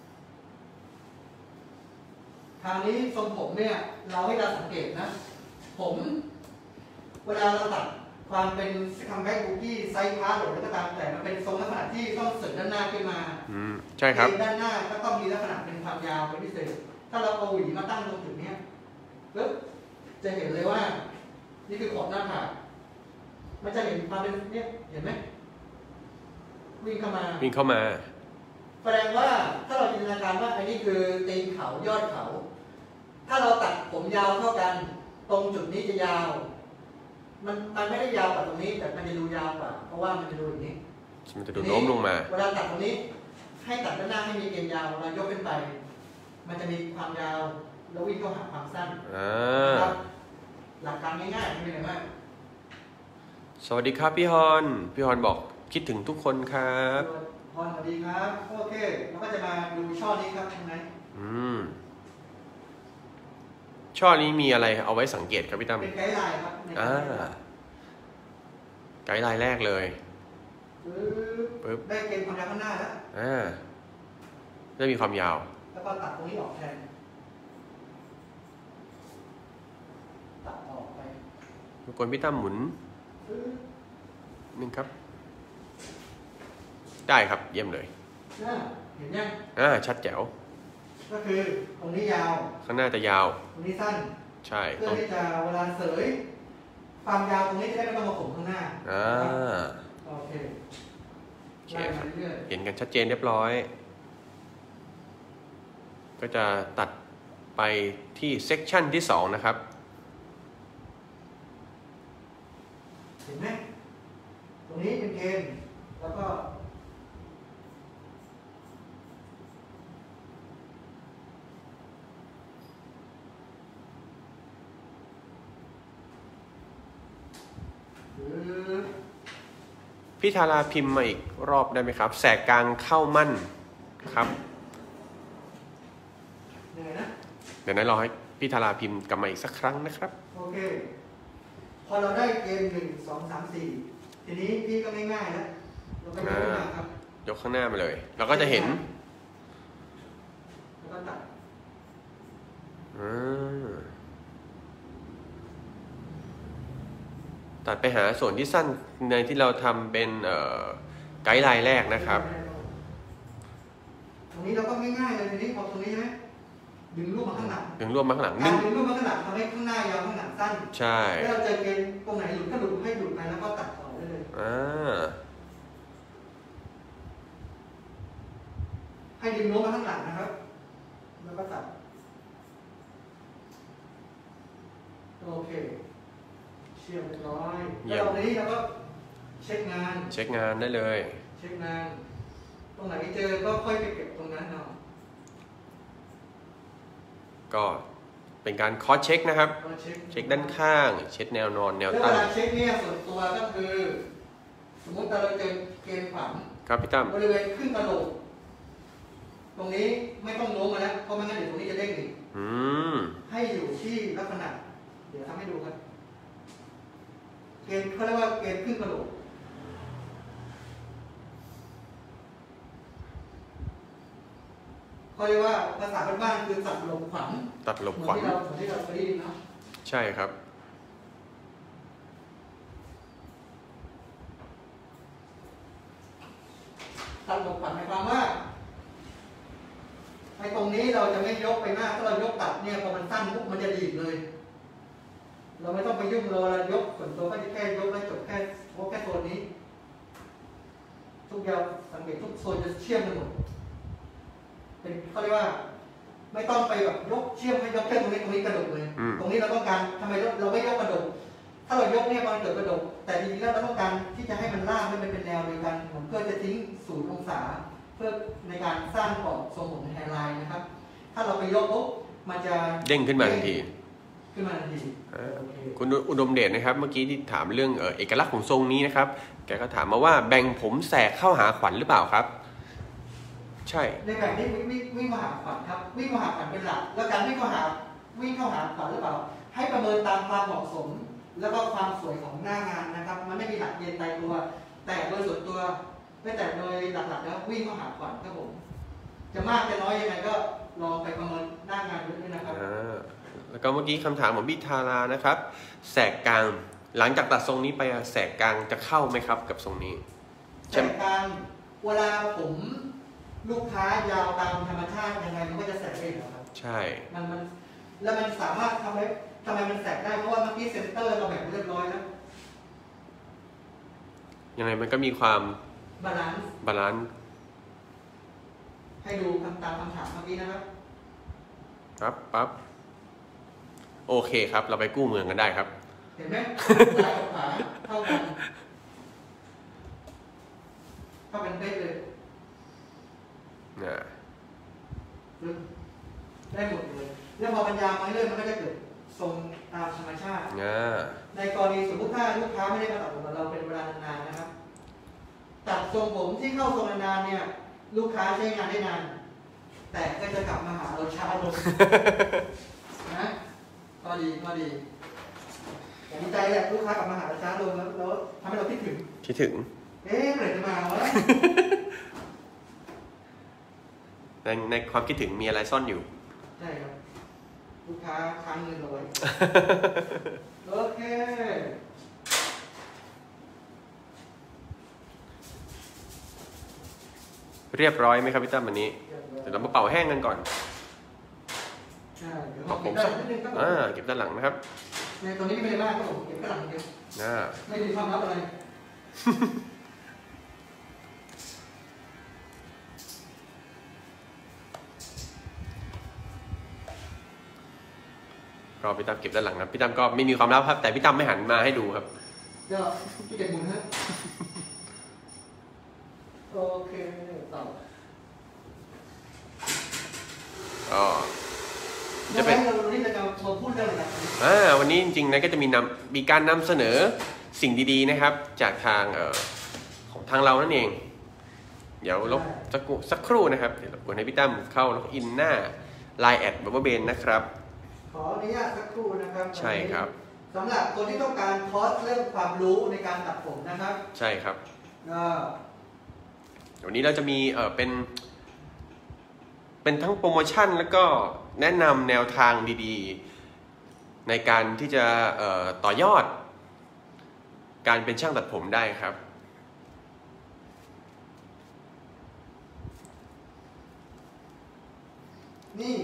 คราวนี้ทรงผมเนี่ยเราให้เราสังเกตนะผมเวลาเราตัดความเป็นสคัมแบ็กบุกี้ไซส์พาร์ทหรือก็ตามแต่มันเป็นทรงลักษณะที่ต้องเสริมด้านหน้าขึ้นมาอืมใช่ครับด้านหน้าก็ต้องมีลักษณะเป็นความยาวเป็นพิเศษถ้าเราเอาหวีมาตั้งตรงจุดนี้ปึ๊บจะเห็นเลยว่านี่คือขอบหน้าผากมันจะเห็นความเป็นเนี่ยเห็นไหมวิ่งเข้ามาวิ่งเข้ามาแสดงว่าถ้าเราจินตนาการว่าอันนี้คือตีนเขายอดเขาถ้าเราตัดผมยาวเท่ากันตรงจุดนี้จะยาวมันมันไม่ได้ยาวกว่าตรงนี้แต่มันจะดูยาวกว่าเพราะว่ามันจะดูอย่างนี้มันจะดูโน้มลงมาเวลาตัดตรงนี้ให้ตัดด้านหน้าให้มีเกณฑ์ยาวเรายกขึ้นไปมันจะมีความยาวแล้ววิ่งเข้าหาความสั้นหลักการง่ายๆไม่มีอะไรมากสวัสดีครับพี่ฮอนพี่ฮอนบอกคิดถึงทุกคนครับฮอนสวัสดีครับโอเคเราก็จะมาดูช่อนี้ครับตรงไหนอืมช่อนี้มีอะไรเอาไว้สังเกตครับพี่ตั้มเป็นไกด์ไลน์ครับอ่าไกด์ไลน์แรกเลยปึ๊บได้เกณฑ์ความยาวข้างหน้าแล้วอ่าได้มีความยาวแล้วก็ตัดตรงนี้ออกแทนตัดออกไปทุกคนพี่ตั้มหมุนนึงครับได้ครับเยี่ยมเลยเห็นยังอ่าชัดแจ๋วก็คือตรงนี้ยาวข้างหน้าจะยาวตรงนี้สั้นใช่เพื่อที่จะเวลาเสยความยาวตรงนี้จะได้ไม่ต้องมาผมข้างหน้าอ่าโอเคโอเคครับเห็นกันชัดเจนเรียบร้อยก็จะตัดไปที่เซกชันที่สองนะครับเห็นไหมตรงนี้เป็นเกณฑ์แล้วก็พี่ธาราพิมพ์มาอีกรอบได้ไหมครับแสกกลางเข้ามั่นครับเดี๋ยวนั้นรอให้พี่ธาราพิมพ์กลับมาอีกสักครั้งนะครับโอเคพอเราได้เกณฑ์หนึ่งสองสามสี่ทีนี้พี่ก็ง่ายๆแล้วเราก็ยกขึ้นมาครับยกข้างหน้ามาเลยเราก็จะเห็นแล้วก็ตัดอืมตัดไปหาส่วนที่สั้นในที่เราทำเป็นไกด์ไลน์แรกนะครับตรงนี้เราก็ง่ายๆเลยทีนี้พอตรงนี้ใช่ไหมดึงรูปมาข้างหลังดึงรูปมาข้างหลังการดึงรูปมาข้างหลังทำให้ข้างหน้ายาวข้างหลังสั้นใช่แล้วเราเจอเกณฑ์ตรงไหนหลุดก็หลุดให้หลุดไปแล้วก็ตัดต่อได้เลยอ่าให้ดึงโน้มมาข้างหลังนะครับแล้วก็ตัดโอเคเชื่อมเรียบร้อยแล้วตรงนี้เราก็เช็คงานเช็คงานได้เลยเช็คงานตรงไหนเจอก็ค่อยไปเก็บตรงนั้นเอาก็เป็นการคอสเช็คนะครับเช็คด้านข้างเช็คแนวนอนแนวตั้งเวลาเช็คเนี่ยส่วนตัวก็คือสมมติเราเจอเกณฑ์ขวัญครับพี่ตั้มบริเวณขึ้นกระโหลกตรงนี้ไม่ต้องโน้มมาแล้วเพราะไม่งั้นเดี๋ยวตรงนี้จะเด้งอีกให้อยู่ที่ลักษณะเดี๋ยวทำให้ดูครับเกณฑ์เขาเรียกว่าเกณฑ์ขึ้นกระโหลกเขาเรียกว่าภาษาบ้านๆคือตัดลมขวัญตัดลมขวัญที่เราที่เราเคยได้ยินเนาะใช่ครับตัดลมขวัญหมายความว่าไอ้ตรงนี้เราจะไม่ยกไปมากถ้าเรายกตัดเนี่ยพอมันสั้นปุ๊บมันจะดีดเลยเราไม่ต้องไปยุ่งเราเรายกส่วนตัวก็จะแค่ยกแล้วจบแค่โค้แค่โซนนี้ทุกอย่างสังเกตทุกโซนจะเชื่อมกันหมดเป็นเขาเรียกว่าไม่ต้องไปแบบยกเชื่อมให้ยกแค่ตรงนี้ตรงนี้กระดกเลยตรงนี้เราต้องการทำไมเราไม่ยกกระดกถ้าเรายกเนี่ยมันเกิดกระดกแต่จริงๆแล้วเราต้องการที่จะให้มันล่างให้มันเป็นแนวเดียวกันเพื่อจะทิ้งศูนย์องศาเพื่อในการสร้างกรอบทรงผมแฮร์ไลน์นะครับถ้าเราไปยกปุ๊บมันจะเด้งขึ้นมาทันทีขึ้นมาทันทีคุณอุดมเดชนะครับเมื่อกี้ที่ถามเรื่องเอกลักษณ์ของทรงนี้นะครับแกก็ถามมาว่าแบ่งผมแสกเข้าหาขวัญหรือเปล่าครับใช่ในแบ่งนี้วิ่งวิ่งมาหาขวัญครับวิ่งมาหาขวัญเป็นหลักแล้วการวิ่งเข้าหาวิ่งเข้าหาขวัญหรือเปล่าให้ประเมินตามความเหมาะสมแล้วก็ความสวยของหน้างานนะครับมันไม่มีหลักเกณฑ์ตายตัวแต่โดยส่วนตัวไม่แต่โดยหลักๆแล้ววิ่งเข้าหาขวัญครับผมจะมากจะน้อยยังไงก็ลองไปประเมินหน้างานด้วยนะครับแล้วก็เมื่อกี้คำถามของพี่ธารานะครับแสกกลางหลังจากตัดทรงนี้ไปแสกกลางจะเข้าไหมครับกับทรงนี้แสกกลางเวลาผมลูกค้ายาวตามธรรมชาติยังไงมันก็จะแสกเองครับใช่มันมันแล้วมันสามารถทำให้ทำไมมันแสกได้เพราะว่าเมื่อกี้เซนเตอร์เราแบ่งเรียบร้อยแล้วยังไงมันก็มีความบาลานซ์บาลานซ์ให้ดูคำตามคำถามเมื่อกี้นะครับครับปั๊บโอเคครับเราไปกู้เมืองกันได้ครับเห็นไหมซ้ายกับขวาเท่ากันเท่ากันเป๊ะเลยนะได้หมดเลยแล้วพอบรรยายมาเรื่อยมันก็จะเกิดทรงตามธรรมชาติในกรณีสมมติถ้าลูกค้าไม่ได้มาตัดผมกับเราเป็นเวลานานๆนะครับตัดทรงผมที่เข้าทรงนานๆเนี่ยลูกค้าใช้งานได้นานแต่ก็จะกลับมาหาเราช้าลงนะพอดีพอดีดีใจแหละลูกค้ากลับมาหาเราช้าลงแล้วแล้วทำให้เราคิดถึงคิดถึงเอ๊ะเมื่อไหร่จะมาวะในในความคิดถึงมีอะไรซ่อนอยู่ใช่ครับลูกค้าค้างเงินเราไว้โอเคเรียบร้อยไหมครับพี่ตั้มวันนี้เดี๋ยวเรามาเป่าแห้งกันก่อนใช่เดี๋ยวเราผมอ่าเก็บด้านหลังนะครับในตัวนี้ไม่ได้มากครับผมเก็บด้านหลังเดียวนะไม่มีความลับอะไรรอพี่ตั้มเก็บด้านหลังนะพี่ตั้มก็ไม่มีความลับครับแต่พี่ตั้มไม่หันมาให้ดูครับก็พี่เก็บหมุนฮะโอเคต่ออ๋อจะเป็นวันนี้เราจะพูดเรื่องอะไรอ่าวันนี้จริงๆนะก็จะมีนำมีการนำเสนอสิ่งดีๆนะครับจากทางเอ่อของทางเรานั่นเองเดี๋ยวลบสักสักครู่นะครับเดี๋ยวรบกวนให้พี่ตั้มเข้าล็อกอินหน้า ไลน์ แอด บับเบิ้ลเบนนะครับขออนุญาตสักครู่นะครับใช่ครับสำหรับคนที่ต้องการคอร์สเรื่องความรู้ในการตัดผมนะครับใช่ครับก็วันนี้เราจะมีเอ่อเป็นเป็นทั้งโปรโมชั่นแล้วก็แนะนำแนวทางดีๆในการที่จะเอ่อต่อยอดการเป็นช่างตัดผมได้ครับนี่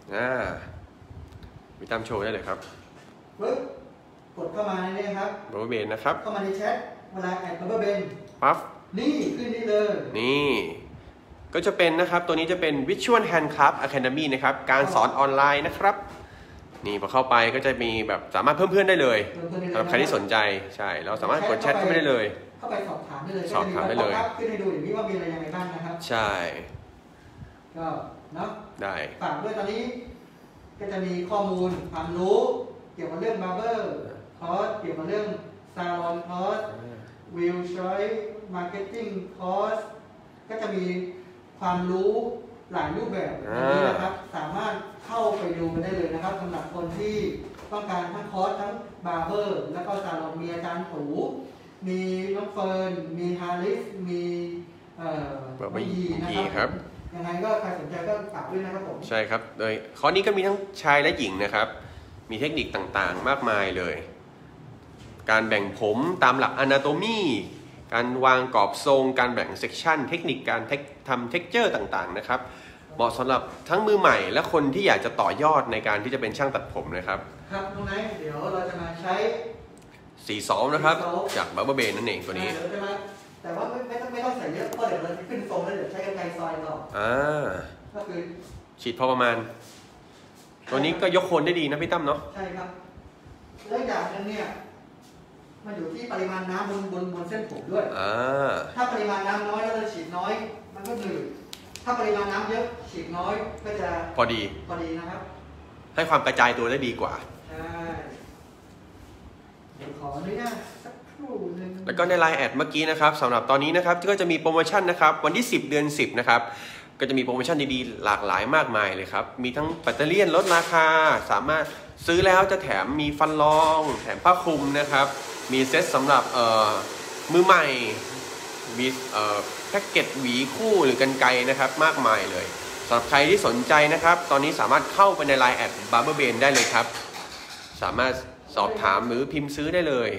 อ่าพี่ตั้มโชว์ได้เลยครับปึ๊บกดเข้ามาในนี้ครับบับเบิ้ลเบนนะครับเข้ามาในแชทเวลาแอดบับเบิ้ลเบนปั๊บนี่ขึ้นนี่เลยนี่ก็จะเป็นนะครับตัวนี้จะเป็น Visual Handcraft Academy นะครับการสอนออนไลน์นะครับนี่พอเข้าไปก็จะมีแบบสามารถเพิ่มเพื่อนได้เลยสำหรับใครที่สนใจใช่เราสามารถกดแชทเข้าไปได้เลยเข้าไปสอบถามได้เลยสอบถามได้เลยขึ้นให้ดูอย่างนี้ว่ามีอะไรยังไงบ้างนะครับใช่ก็เนาะได้ฝากด้วยตอนนี้ก็จะมีข้อมูลความรู้เกี่ยวกับเรื่องบาร์เบอร์คอร์สเกี่ยวกับเรื่องซาลอนคอร์สวิวชอยมาร์เก็ตติ้งคอร์สก็จะมีความรู้หลายรูปแบบนี้นะครับสามารถเข้าไปดูกันได้เลยนะครับสำหรับคนที่ต้องการทั้งคอร์สทั้งบาร์เบอร์แล้วก็ซาลอนมีอาจารย์ตู่มีน้องเฟิร์นมีฮาริสมีเอ่อมียีนะครับยังไงก็ใครสนใจก็ฝากด้วยนะครับผมใช่ครับโดยคอร์สนี้ก็มีทั้งชายและหญิงนะครับมีเทคนิคต่างๆมากมายเลยการแบ่งผมตามหลัก Anatomy การวางกรอบทรงการแบ่งเซกชันเทคนิคการทำเท็กเจอร์ต่างๆนะครับเหมาะสำหรับทั้งมือใหม่และคนที่อยากจะต่อยอดในการที่จะเป็นช่างตัดผมนะครับครับตรงนี้เดี๋ยวเราจะมาใช้สีซอมนะครับจากบับเบิ้ลเบนนั่นเองตัวนี้แต่ว่าไม่ไม่ต้องไม่ต้องใส่เยอะเพราะเดี๋ยวเราจะขึ้นทรงแล้วเดี๋ยวใช้กรรไกรซอยต่ออ่าก็คือฉีดพอประมาณตัวนี้ก็ยกโคนได้ดีนะพี่ตั้มเนาะใช่ครับแล้วอย่างนึงเนี่ยมันอยู่ที่ปริมาณน้ำบนบนบนเส้นผมด้วยถ้าปริมาณน้ำน้อยแล้วเราฉีดน้อยมันก็หนืดถ้าปริมาณน้ำเยอะฉีดน้อยก็จะพอดีพอดีนะครับให้ความกระจายตัวได้ดีกว่าใช่เดี๋ยวขออนุญาตสักครู่นึงแล้วก็ในไลน์แอดเมื่อกี้นะครับสำหรับตอนนี้นะครับก็จะมีโปรโมชั่นนะครับวันที่สิบเดือนสิบนะครับก็จะมีโปรโมชั่นดีๆหลากหลายมากมายเลยครับมีทั้งแบตเตอรี่ลดราคาสามารถซื้อแล้วจะแถมมีฟันรองแถมผ้าคลุมนะครับมีเซตสำหรับมือใหม่มีแพ็กเกจหวีคู่หรือกรรไกรนะครับมากมายเลยสำหรับใครที่สนใจนะครับตอนนี้สามารถเข้าไปใน ไลน์ แอด บับเบิ้ลเบน ได้เลยครับสามารถสอบถามหรือพิมพ์ซื้อได้เลย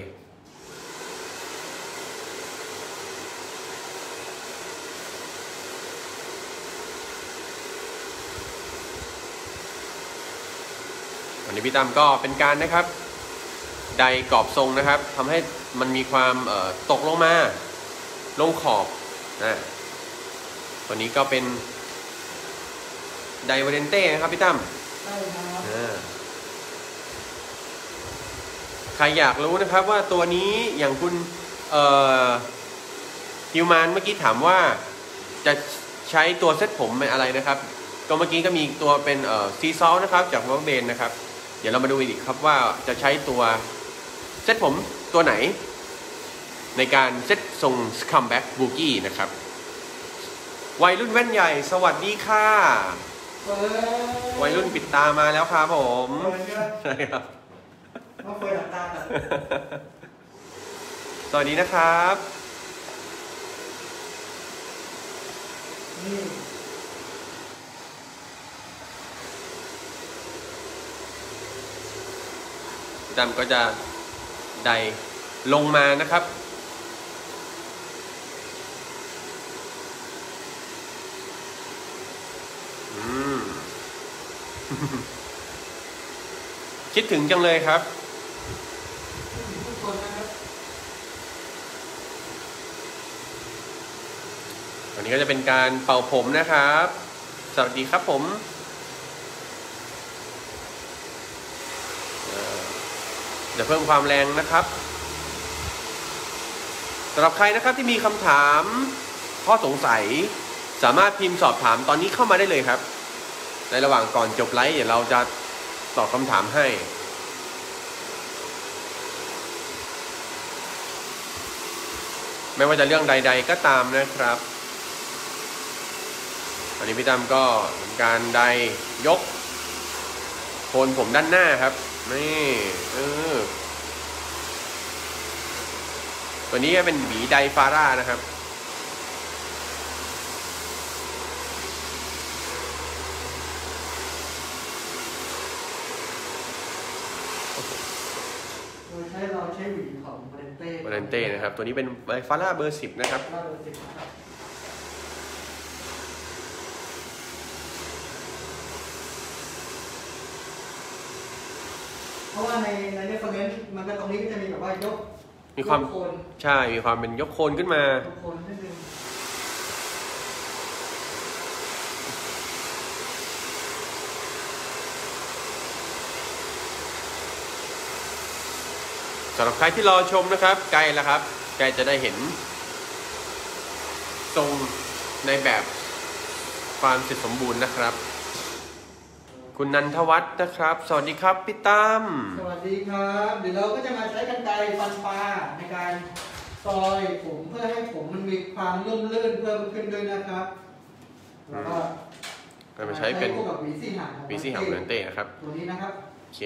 วันนี้พี่ตั้มก็เป็นการนะครับไดกรอบทรงนะครับทำให้มันมีความตกลงมาลงขอบนะตัวนี้ก็เป็นไดวาเลนเต้นะครับพี่ตั้มใช่ครับใครอยากรู้นะครับว่าตัวนี้อย่างคุณฮิวแมนเมื่อกี้ถามว่าจะใช้ตัวเซ็ตผมเป็นอะไรนะครับก็เมื่อกี้ก็มีตัวเป็นซีซอลนะครับจากบับเบิ้ลเบนนะครับเดี๋ยวเรามาดูอีกครับว่าจะใช้ตัวเซ็ตผมตัวไหนในการเซ็ตทรงคัมแบ็กบูกี้นะครับวัยรุ่นแว่นใหญ่สวัสดีค่ะวัยรุ่นปิดตามาแล้วครับผมใช่ครับสวัสดีนะครับดำก็จะไดลงมานะครับอืม คิดถึงจังเลยครับวันนี้ก็จะเป็นการเป่าผมนะครับสวัสดีครับผมจะเพิ่มความแรงนะครับสำหรับใครนะครับที่มีคำถามข้อสงสัยสามารถพิมพ์สอบถามตอนนี้เข้ามาได้เลยครับในระหว่างก่อนจบไลฟ์เดี๋ยวเราจะตอบคำถามให้ไม่ว่าจะเรื่องใดๆก็ตามนะครับอันนี้พี่ตั้มก็เป็นการไดยกโคนผมด้านหน้าครับนี่เออตัวนี้เป็นหวีไดฟาร่านะครับโดยใช้เราใช้หวีของวาเลนเต้วาเลนเต้นะครับตัวนี้เป็นไดฟาร่าเบอร์สิบนะครับเพราะว่าในในเรฟเฟอเรนซ์มันก็ตรงนี้ก็จะมีแบบว่ายกมีความโคนใช่มีความเป็นยกโคนขึ้นมายกโคนนิดนึงสำหรับใครที่รอชมนะครับใกล้แล้วครับใกล้จะได้เห็นทรงในแบบความเสร็จสมบูรณ์นะครับคุณนันทวัฒน์นะครับสวัสดีครับพี่ตั้มสวัสดีครับเดี๋ยวเราก็จะมาใช้กรรไกรฟันปลาในการซอยผมเพื่อให้ผมมันมีความนุ่มลื่นเพิ่มขึ้นด้วยนะครับแล้วก็มาใช้เป็นหวีซี่หางหวีซี่หางเรนเต้นะครับตัวนี้นะครับโอเค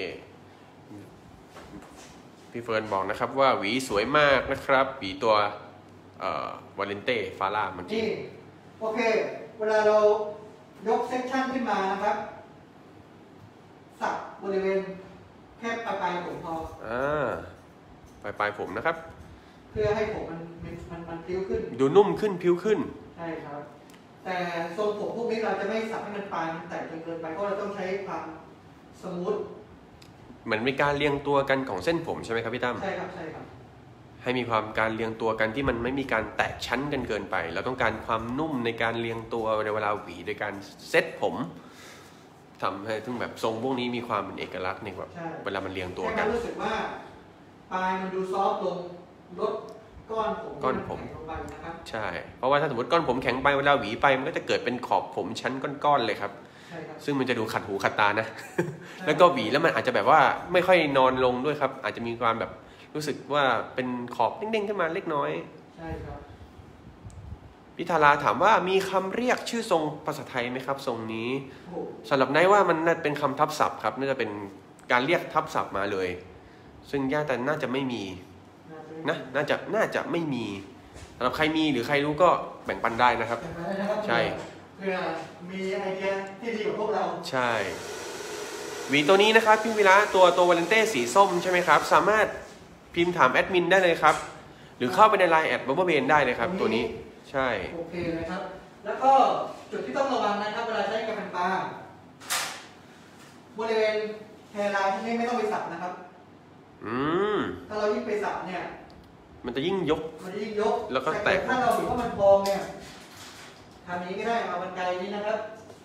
พี่เฟิร์นบอกนะครับว่าหวีสวยมากนะครับหวีตัววาเลนเต้ฟาร่าเมื่อกี้โอเคเวลาเรายกเซกชันขึ้นมานะครับสับบริเวณแค่ปลายปลายผมพออ่าปลายปลายผมนะครับเพื่อให้ผมมันมันมันพิ้วขึ้นดูนุ่มขึ้นพิ้วขึ้นใช่ครับแต่ทรงผมพวกนี้เราจะไม่สับให้มันปลายมันแตกจนเกินไปเพราะเราต้องใช้ความสมูทเหมือนมีการเรียงตัวกันของเส้นผมใช่ไหมครับพี่ตั้มใช่ครับใช่ครับให้มีความการเรียงตัวกันที่มันไม่มีการแตกชั้นกันเกินไปเราต้องการความนุ่มในการเรียงตัวในเวลาหวีโดยการเซ็ตผมทำให้ถึงแบบทรงพวกนี้มีความเป็นเอกลักษณ์ในแบบเวลามันเรียงตัวกันรู้สึกว่าปลายมันดูซอฟต์ลงลดก้อนผมก้อนผมใช่เพราะว่าถ้าสมมติก้อนผมแข็งไปเวลาหวีไปมันก็จะเกิดเป็นขอบผมชั้นก้อนๆเลยครับซึ่งมันจะดูขัดหูขัดตานะแล้วก็หวีแล้วมันอาจจะแบบว่าไม่ค่อยนอนลงด้วยครับอาจจะมีความแบบรู้สึกว่าเป็นขอบเด้งๆขึ้นมาเล็กน้อยใช่ครับพิธาราถามว่ามีคำเรียกชื่อทรงภาษาไทยไหมครับทรงนี้สำหรับนายว่ามันน่าเป็นคำทับศัพท์ครับน่าจะเป็นการเรียกทับศัพท์มาเลยซึ่งย่าแต่น่าจะไม่มีนะน่าจะน่าจะไม่มีสำหรับใครมีหรือใครรู้ก็แบ่งปันได้นะครับใช่เพื่อมีไอเดียที่ดีกว่าพวกเราใช่หวีตัวนี้นะครับพี่วิระตัวตัววาเลนเต้สีส้มใช่ไหมครับสามารถพิมพ์ถามแอดมินได้เลยครับหรือเข้าไปในไลน์แอดบับเบิ้ลเบนได้เลยครับตัวนี้ใช่โอเคเลยครับแล้วก็จุดที่ต้องระวังนะครับเวลาใช้กระพันปลาบริเวณแฮร์ไลน์ที่นี่ไม่ต้องไปสับนะครับอืมถ้าเรายิ่งไปสับเนี่ยมันจะยิ่งยกมันจะยิ่งยกแล้วก็แตกถ้าเราเห็นว่ามันพองเนี่ยทำนี้ก็ได้เอากรรไกรนี้นะครับ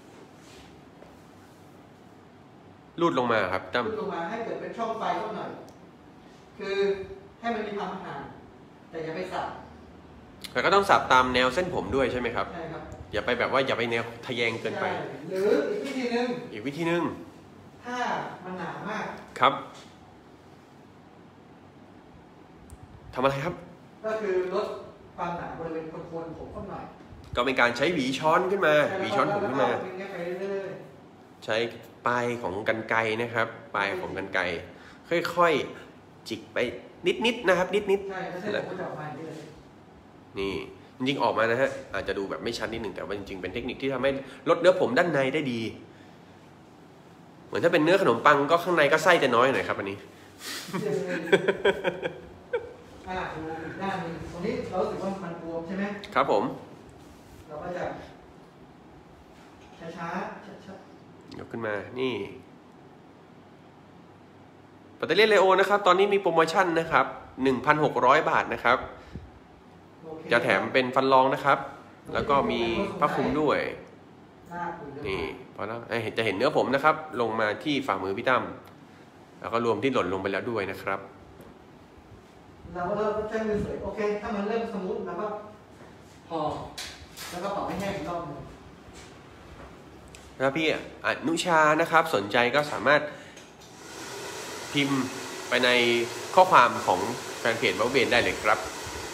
ลูดลงมาครับตั้มลูดลงมาให้เกิดเป็นช่องไฟสักหน่อยคือให้มันมีความห่างแต่อย่าไปสับแต่ก็ต้องสับตามแนวเส้นผมด้วยใช่ไหมครับใช่ครับอย่าไปแบบว่าอย่าไปแนวทะแยงเกินไปหรืออีกวิธีหนึ่งอีกวิธีหนึ่งถ้ามันหนามากครับทำอะไรครับก็คือลดความหนาบริเวณโคนผมสักหน่อยก็เป็นการใช้หวีช้อนขึ้นมาหวีช้อนผมขึ้นมาใช้ปลายของกรรไกรนะครับปลายของกรรไกรค่อยๆจิกไปนิดๆนะครับนิดๆใช่แล้วก็จะออกมาอย่างนี้เลยนี่จริงๆออกมานะฮะอาจจะดูแบบไม่ชัดนิดหนึ่งแต่ว่าจริงๆเป็นเทคนิคที่ทำให้ลดเนื้อผมด้านในได้ดีเหมือนถ้าเป็นเนื้อขนมปังก็ข้างในก็ไส้จะน้อยหน่อยครับอันนี้อ่าดูอีกด้านนึงตรงนี้เราถือว่ามันบวมใช่ไหมครับผมเราก็จะช้าๆชัดๆยกขึ้นมานี่ปัตเตอร์เลียนเลโอนะครับตอนนี้มีโปรโมชั่นนะครับ หนึ่งพันหกร้อย บาทนะครับจะแถมเป็นฟันรองนะครับแล้วก็มีผ้าคลุมด้วยนี่พอแล้วจะเห็นเนื้อผมนะครับลงมาที่ฝ่ามือพี่ตั้มแล้วก็รวมที่หล่นลงไปแล้วด้วยนะครับเราก็เริ่มใช้มือสวยโอเคถ้ามันเริ่มสมูทแล้วก็พอแล้วก็เป่าให้แห้งอีกรอบนึงถ้าพี่อนุชานะครับสนใจก็สามารถพิมพ์ไปในข้อความของแฟนเพจบับเบนได้เลยครับ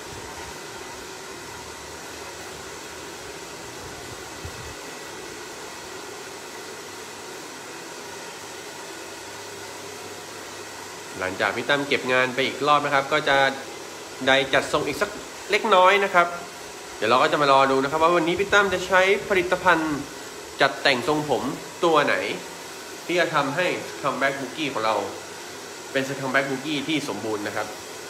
หลังจากพี่ตั้มเก็บงานไปอีกรอบนะครับก็จะได้จัดทรงอีกสักเล็กน้อยนะครับเดี๋ยวเราก็จะมารอดูนะครับว่าวันนี้พี่ตั้มจะใช้ผลิตภัณฑ์จัดแต่งทรงผมตัวไหนที่จะทำให้คัมแบ็กบุกี้ของเราเป็นคัมแบ็กบุกี้ที่สมบูรณ์นะครับ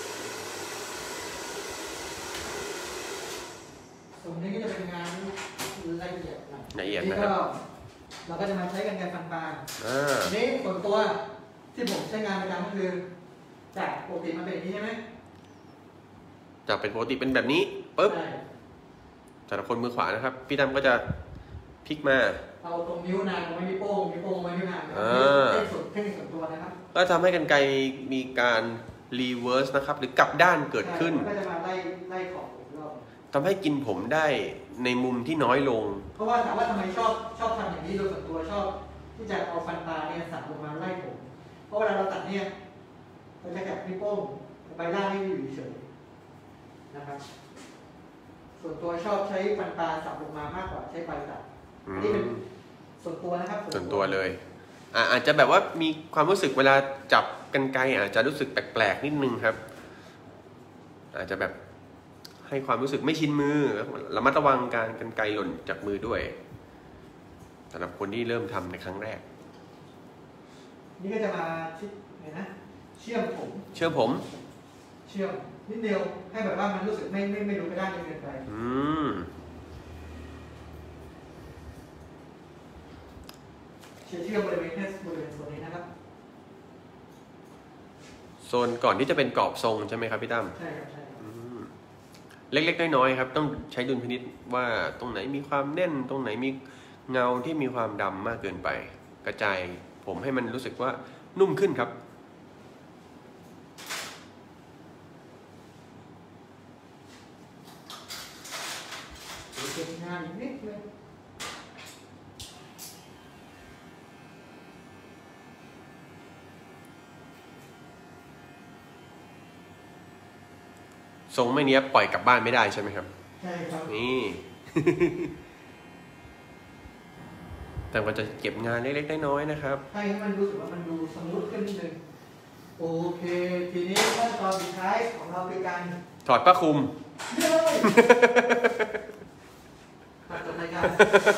ตรงนี้ก็จะเป็นงานละเอียดละเอียดนะครับเราก็จะมาใช้กันไกรฟันปลาอันนี้ส่วนตัวทที่ผมใช้งานประจำก็คือจากปกติมันเป็นอย่างนี้ใช่ไหมจากเป็นปกติเป็นแบบนี้ปุ๊บสำหรับคนมือขวานะครับพี่ตั้มก็จะพลิกมาเอาตรงนิ้วนางไว้นิ้วโป้งนิ้วโป้งไว้นิ้วนางเทคนิคส่วนเทคนิคส่วนตัวนะครับก็ทำให้กรรไกรมีการรีเวิร์สนะครับหรือกลับด้านเกิดขึ้นก็จะมาไล่ไล่ของผมรอบทำให้กินผมได้ในมุมที่น้อยลงเพราะว่าถามว่าทำไมชอบชอบทำอย่างนี้โดยส่วนตัวชอบที่จะเอาฟันปลาเนี่ยสับลงมาไล่ผมเพราะเวลาเราตัดเนี่ยเราจะแกะนิ้วโป้งใบหน้าให้อยู่เฉยนะครับส่วนตัวชอบใช้ฟันปลาสับลงมามากกว่าใช้ปลายตัดอันนี้เป็นส่วนตัวนะครับส่วนตัวเลยอ่าอาจจะแบบว่ามีความรู้สึกเวลาจับกรรไกรอาจจะรู้สึกแปลกๆนิดนึงครับอาจจะแบบให้ความรู้สึกไม่ชินมือระมัดระวังการกรรไกรหล่นจากมือด้วยสำหรับคนที่เริ่มทำในครั้งแรกนี่ก็จะมาชิดเห็นนะเชื่อมผมเชื่อมผมเชื่อมนิดเดียวให้แบบว่ามันรู้สึกไม่ไม่ไม่ดูไปด้านเกินไปอืมเชื่อเชื่อมบริเวณแค่บริเวณโซนนี้นะครับโซนก่อนที่จะเป็นกรอบทรงใช่ไหมครับพี่ตั้มใช่ครับใช่เล็กๆน้อยๆครับต้องใช้ดุลพินิจว่าตรงไหนมีความแน่นตรงไหนมีเงาที่มีความดำมากเกินไปกระจายผมให้มันรู้สึกว่านุ่มขึ้นครับเก็บงานอีกนิดนึงทรงไม่เนี้ยปล่อยกลับบ้านไม่ได้ใช่ไหมครับใช่ครับนี่ แต่ก็จะเก็บงานเล็กๆน้อยๆนะครับให้มันรู้สึกว่ามันดูสมูทขึ้นนิดนึงโอเคทีนี้ขั้นตอนสุดท้ายของเราคือการถอดผ้าคลุมตัดจบรายการ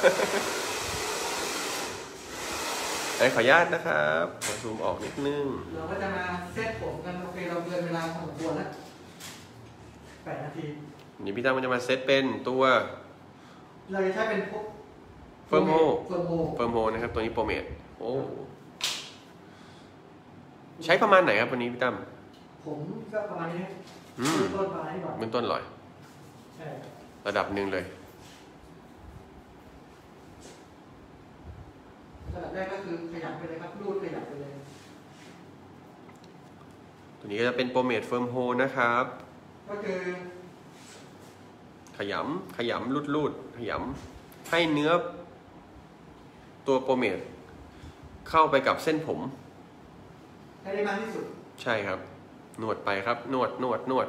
ขออนุญาตนะครับขอซูมออกนิดนึงเราก็จะมาเซตผมกันโอเคเราเกินเวลาของตัวแล้วแปดนาทีนี่พี่ตั้มมันจะมาเซตเป็นตัวเราจะใช้เป็นเฟิร์มโฮเฟิร์มโฮเฟิร์มโฮนะครับตัวนี้โปรเมทโอ้ใช้ประมาณไหนครับวันนี้พี่ตั้มผมก็ประมาณนี้เบื้องต้นประมาณนี้ก่อนเบื้องต้นลอยใช่ระดับหนึ่งเลยระดับแรกก็คือขยับไปเลยครับรูดขยับไปเลยตัวนี้ก็จะเป็นโปรเมทเฟิร์มโฮนะครับก็คือขยำขยำรูดรูดขยำให้เนื้อตัวโปรเมทเข้าไปกับเส้นผมให้ได้มากที่สุดใช่ครับนวดไปครับนวดนวดนวด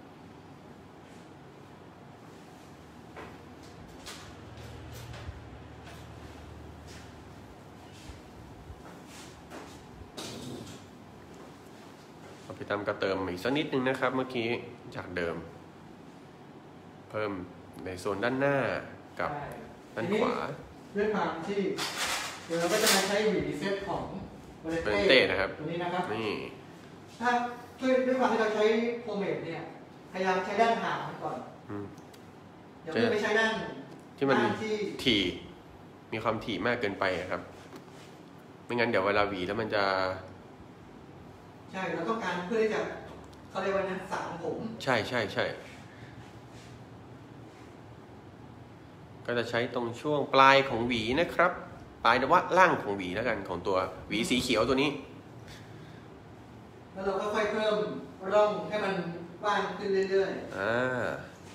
พี่ตั้มก็เติมอีกสักนิดนึงนะครับเมื่อกี้จากเดิมเพิ่มในโซนด้านหน้ากับด้านขวาด้วยความที่เดี๋ยวเราก็จะมาใช้หวีเซตของเบรเต้นะครับตัวนี้นะครับนี่ถ้าด้วยด้วยความที่เราใช้โพเมดเนี่ยพยายามใช้ด้านห่างก่อนอย่าเพิ่งไปใช้ด้านที่มันถี่มีความถี่มากเกินไปครับไม่งั้นเดี๋ยวเวลาหวีแล้วมันจะใช่เราต้องการเพื่อที่จะเขาเรียกว่านั้นสางผมใช่ใช่ใช่ก็จะใช้ตรงช่วงปลายของหวีนะครับปลายว่าล่างของหวีแล้วกันของตัวหวีสีเขียวตัวนี้แล้วเราก็ค่อยเพิ่มร่องให้มันกว้างขึ้นเรื่อยๆอ่า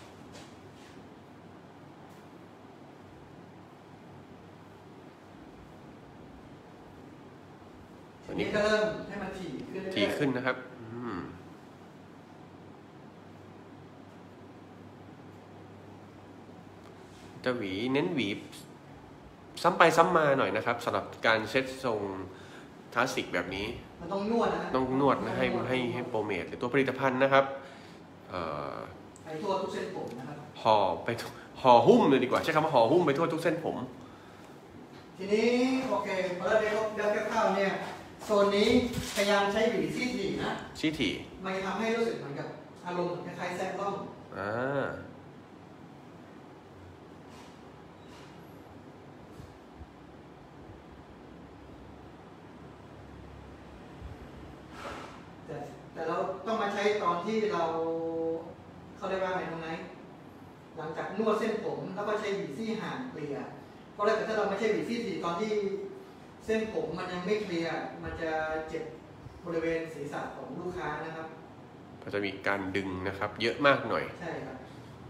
ทีนี้ก็เริ่มให้มันถี่ขึ้นถี่ขึ้นนะครับจะหวีเน้นหวีซ้ำไปซ้ำมาหน่อยนะครับสำหรับการเซตทรงคลาสสิกแบบนี้มันต้องนวดนะต้องนวดนะให้ให้ให้โปรเมทหรือตัวผลิตภัณฑ์นะครับไปทั่วทุกเส้นผมนะครับห่อไปห่อหุ้มเลยดีกว่าใช้คำว่าห่อหุ้มไปทั่วทุกเส้นผมทีนี้โอเคพอเราได้เดี๋ยวคร่าวๆเนี่ยโซนนี้พยายามใช้หวีซี่ถี่นะซี่ถี่มันทำให้รู้สึกเหมือนกับอารมณ์คล้ายๆแซกล่องอ่าที่เราเขาเรียกว่าไงตรงไหนหลังจากนวดเส้นผมแล้วก็ใช้หวีซี่ห่างเกลี่ยก็แล้วแต่ถ้าเราไม่ใช่หวีซี่สีตอนที่เส้นผมมันยังไม่เคลียร์มันจะเจ็บบริเวณศีรษะของลูกค้านะครับก็จะมีการดึงนะครับเยอะมากหน่อยใช่ครับ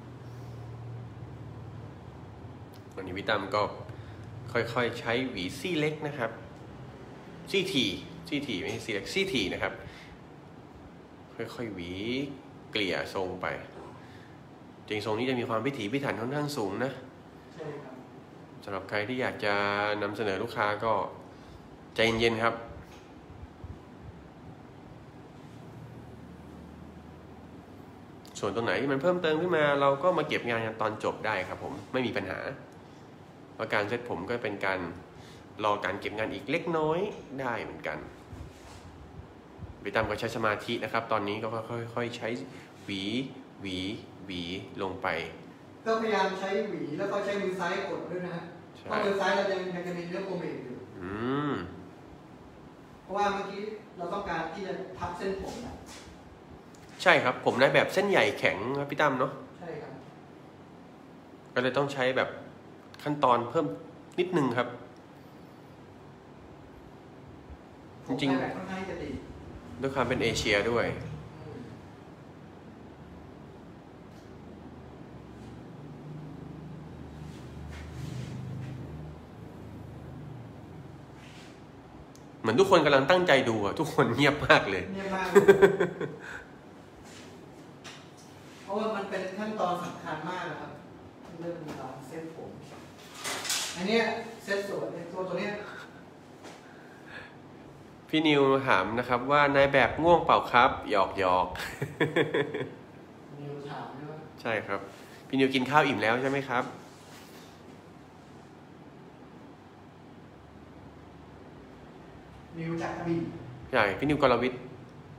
วันนี้พี่ตั้มก็ค่อยๆใช้หวีซี่เล็กนะครับซี่ทีซี่ทีไม่ใช่ซี่เล็กซี่ทีนะครับค่อยๆหวีเกลี่ยทรงไปจริงทรงนี้จะมีความพิถีพิถันค่อนข้างสูงนะใช่ครับสำหรับใครที่อยากจะนำเสนอลูกค้าก็ใจเย็นๆครับส่วนตรงไหนที่มันเพิ่มเติมขึ้นมาเราก็มาเก็บงานกันตอนจบได้ครับผมไม่มีปัญหาเพราะการเซตผมก็เป็นการรอการเก็บงานอีกเล็กน้อยได้เหมือนกันพี่ตั้มก็ใช้สมาธินะครับตอนนี้ก็ค่อยๆใช้หวีหวีหวีลงไปก็พยายามใช้หวีแล้วก็ใช้มือซ้ายกดด้วยนะฮะเพราะมือซ้ายเรายังยังจะมีเนื้อโครเมตอยู่อืมเพราะว่าเมื่อกี้เราต้องการที่จะพับเส้นผมนะใช่ครับผมได้แบบเส้นใหญ่แข็งครับพี่ตั้มเนาะใช่ครับก็เลยต้องใช้แบบขั้นตอนเพิ่มนิดนึงครับจริงๆด้วยความเป็นเอเชียด้วยเหมือนทุกคนกำลังตั้งใจดูอะทุกคนเงียบมากเลยเงียบมากเพราะว่ามันเป็นขั้นตอนสำคัญมากนะครับเรื่องการเซ็ตผมอันนี้เซ็ตส่วนตัวตัวนี้พี่นิวถามนะครับว่านายแบบง่วงเปล่าครับหยอกหยอกนิวถามใช่ไหมใช่ครับพี่นิวกินข้าวอิ่มแล้วใช่ไหมครับนิวจากกระบี่ใช่พี่นิวกรวิทย์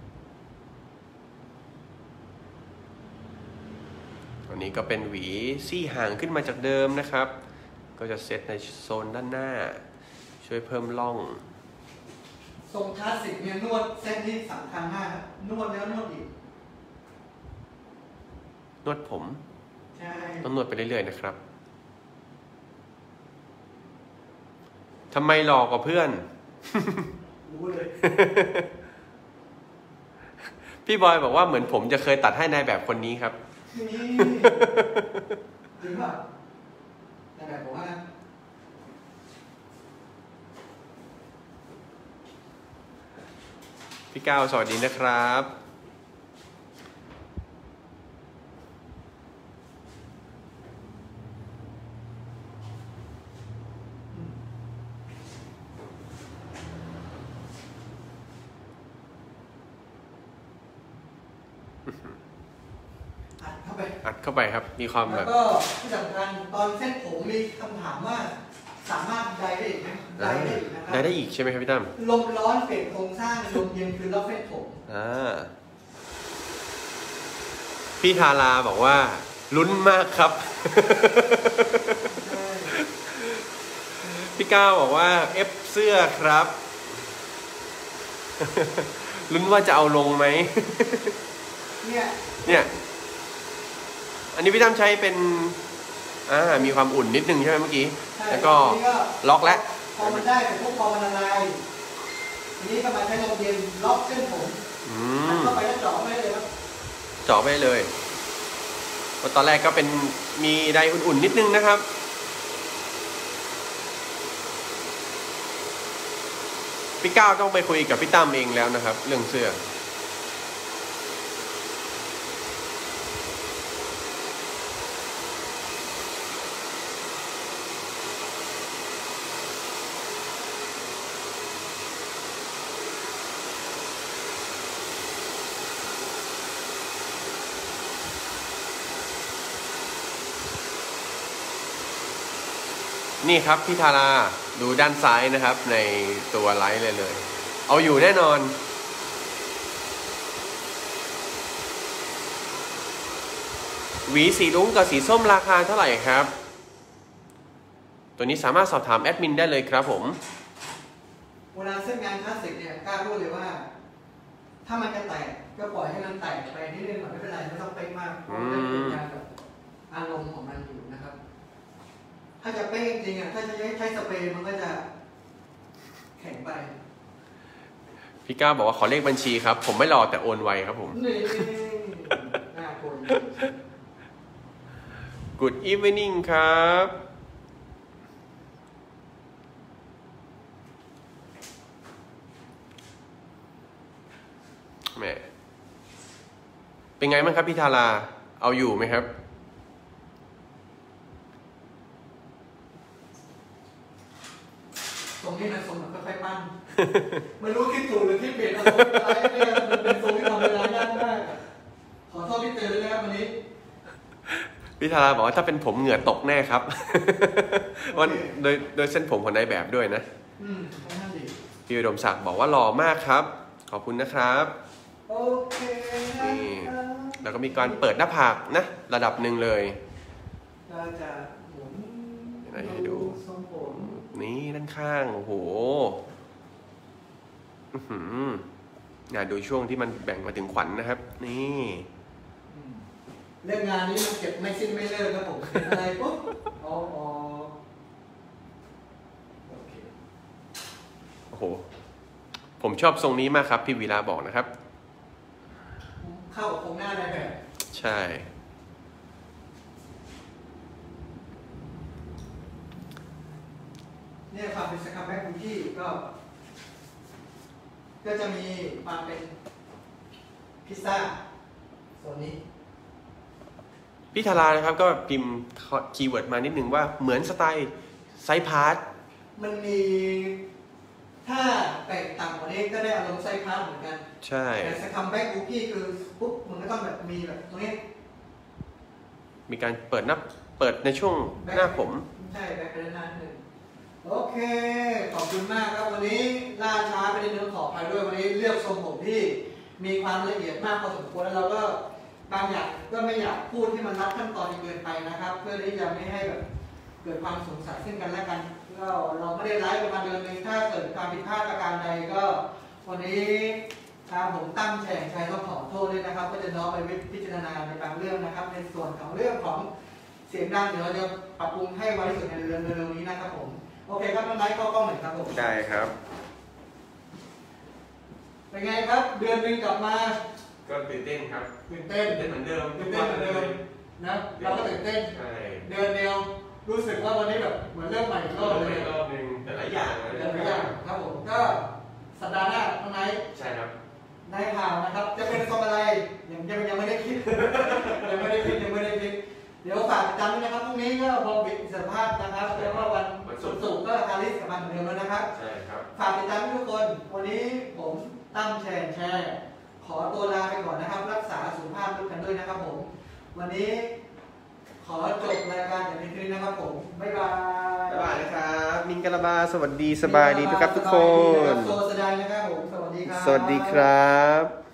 วันนี้ก็เป็นหวีซี่ห่างขึ้นมาจากเดิมนะครับก็จะเซตในโซนด้านหน้าช่วยเพิ่มร่องทรงคลาสสิกเนี่ยนวดเส้นที่สำคัญมากนวดแล้วนวดอีกนวดผมใช่ต้องนวดไปเรื่อยๆนะครับทำไมหลอกกว่าเพื่อนรู้เลยพี่บอยบอกว่าเหมือนผมจะเคยตัดให้นายแบบคนนี้ครับนี่จริงป่ะนายแบบผมว่าพี่ก้าวสวัสดีนะครับอัดเข้าไปอัดเข้าไปครับมีความแบบแล้วก็ที่สำคัญตอนเส้นผมมีคำถามว่าสามารถไดได้อีกไหมไดได้อีกนะครับไดได้อีกใช่ไหมครับพี่ตั้มลมร้อนเปลี่ยนโครงสร้างลมเย็นคือล็อกเส้นผมอ่าพี่ทาราบอกว่าลุ้นมากครับพี่ก้าวบอกว่าเอฟเสื้อครับลุ้นว่าจะเอาลงไหมเนี่ยเนี่ยอันนี้พี่ตั้มใช้เป็นอ่ามีความอุ่นนิดนึงใช่ไหมเมื่อกี้แล้วก็ล็อกแล้วพอมันได้แต่พวกพอมันละลายทีนี้ก็มาใช้ลมเย็นล็อกเส้นผมเข้าไปแล้วเจาะไม่ได้เลยครับเจาะไม่เลยเพราะตอนแรกก็เป็นมีไดอุ่นๆนิดนึงนะครับพี่ก้าวต้องไปคุยกับพี่ตั้มเองแล้วนะครับเรื่องเสื้อนี่ครับพี่ธาราดูด้านซ้ายนะครับในตัวไลท์เลยเลยเอาอยู่แน่นอนหวีสีรุ้งกับสีส้มราคาเท่าไหร่ครับตัวนี้สามารถสอบถามแอดมินได้เลยครับผมเวลาเส้นงานคลาสสิกเนี่ยกล้าพูดเลยว่าถ้ามันจะแตกก็ปล่อยให้มันแตกไปนิดนึงไม่เป็นไรไม่ต้องเป๊ะมากเพราะมันเป็นการแบบอารมณ์ของมันอยู่นะครับถ้าจะเป๊ะจริงๆอ่ะถ้าจะใช้สเปรย์มันก็จะแข็งไปพี่ก้าวบอกว่าขอเลขบัญชีครับผมไม่รอแต่โอนไวครับผมนี่น่าโกรธ Good evening ครับแหมเป็นไงบ้างครับพี่ธาราเอาอยู่ไหมครับตรงนี้นะทรงแบบค่อยๆปั้นไม่รู้คิดถูกหรือคิดผิดเอาตรงนี้อะไรเนี่ยมันเป็นทรงที่ทำเวลายากมากขอโทษพี่เตยด้วยนะครับวันนี้พี่ธาราบอกว่าถ้าเป็นผมเหงื่อตกแน่ครับวันโดยโดยเส้นผมของนายแบบด้วยนะอืมน่าดีพี่อุดมศักดิ์บอกว่าหล่อมากครับขอบคุณนะครับโอเคนี่แล้วก็มีการเปิดหน้าผากนะระดับหนึ่งเลยเราจะหมุนให้ดูนี่ด้านข้างโอ้โหงานดูช่วงที่มันแบ่งมาถึงขวัญ นะครับ นี่เรื่องงานนี้มันเก็บไม่สิ้นไม่เลิกครับผมอะไรปุ๊บอ๋อโอ้โหผมชอบทรงนี้มากครับพี่วีระบอกนะครับเข้ากับโครงหน้าในแบบใช่เนี่ยความเป็นสครับแบ็คคุกกี้ก็ก็จะมีความเป็นพิซซ่าส่วนนี้พี่ธารานะครับก็พิมพ์คีย์เวิร์ดมานิดนึงว่าเหมือนสไตล์ไซพาร์ทมันมีถ้าแตกต่างกว่านี้ก็ได้อารมณ์ไซพาร์ทเหมือนกันใช่แต่สครับแบ็คคุกกี้คือปุ๊บมันก็ต้องแบบมีแบบตรงนี้มีการเปิดหน้าเปิดในช่วงหน้าผมใช่แบ็คเป็นหน้าหนึ่งโอเคขอบคุณมากครับวันนี้ล่าช้าไปในเรื่องขออภัยด้วยวันนี้เลือกทรงผมที่มีความละเอียดมากพอสมควรแล้วเราก็บางอย่างก็ไม่อยากพูดที่มันรัดขั้นตอนเกินไปนะครับเพื่อที่จะไม่ให้แบบเกิดความสงสัยซึ่งกันและกันก็เราไม่ได้ไลฟ์ประมาณเดือนนึงถ้าเกิดความผิดพลาดประการใดก็วันนี้ทางผมตั้งแฉงชัยต้องขอโทษด้วยนะครับก็จะน้อมไปพิจารณาในบางเรื่องนะครับในส่วนของเรื่องของเสียงดังเดี๋ยวเราจะปรับปรุงให้ไวที่สุดในเร็วๆนี้นะครับผมโอเคครับน้องไนท์เข้ากล้องหน่อยครับผมได้ครับเป็นไงครับเดือนนึงกลับมาก็ตื่นเต้นครับตื่นเต้นตื่นเต้นเหมือนเดิมตื่นเต้นเหมือนเดิมนะเราก็ตื่นเต้นเดือนเดียวรู้สึกว่าวันนี้แบบเหมือนเริ่มใหม่อีกรอบเลยรอบนึงแต่หลายอย่างแต่หลายอย่างครับผมก็สัปดาห์หน้าน้องไนท์ใช่ครับในข่าวนะครับจะเป็นทรงอะไรยังยังยังไม่ได้คิดยังไม่ได้คิดยังไม่ได้คิดเดี๋ยวฝากจำด้วยนะครับพรุ่งนี้ก็บอมบิดสัมภาษณ์นะครับแล้วก็วันศุกร์ก็คาริสกับมันเหมือนเดิมแล้วนะครับใช่ครับฝากติดตามทุกคนวันนี้ผมตั้มแชร์แชร์ขอตัวลาไปก่อนนะครับรักษาสุขภาพทุกท่านด้วยนะครับผมวันนี้ขอจบรายการอย่างนี้นะครับผมบ๊ายบายบ๊ายบายนะครับมิงกะลาบาสวัสดีสบายดีทุกครับทุกคนโซสดายนะครับผมสวัสดีครับสวัสดีครับ